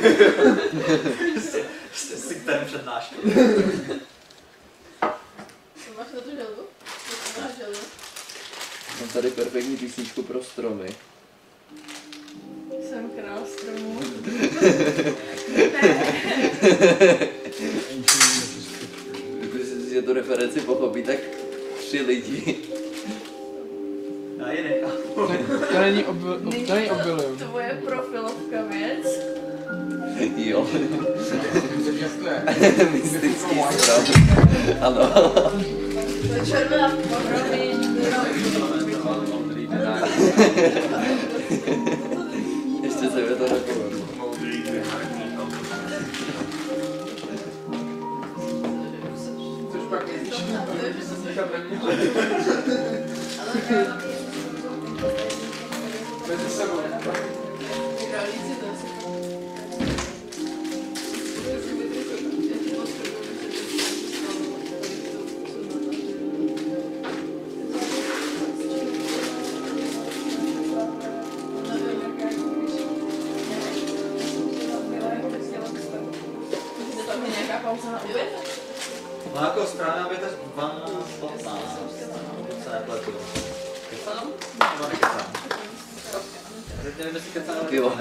Jste si ten přednášky. Máš na to želvu? Máš želvu? Mám tady perfektní písničku pro stromy. Jsem král stromů. Když si tu referenci pochopí, tak 3 lidi. Já ji nechápu. To není obilium. Tvoje profilovka věc. Jo. Mystický strom. Ano. To je červená promiň. Ještě se mi to nepovedlo. Což pak jezdíš slychat na mě. Mezi sebou. Králíci to asi. No jako správně, aby to 12:15. Se nepletu. Kecám? Nebo nekecám? Teď nevím, jestli kecám nebo Jo.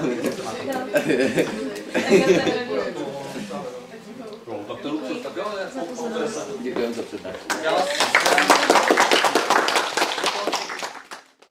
tak to luxus, tak jo, ale Děkujeme za přednášku. já vás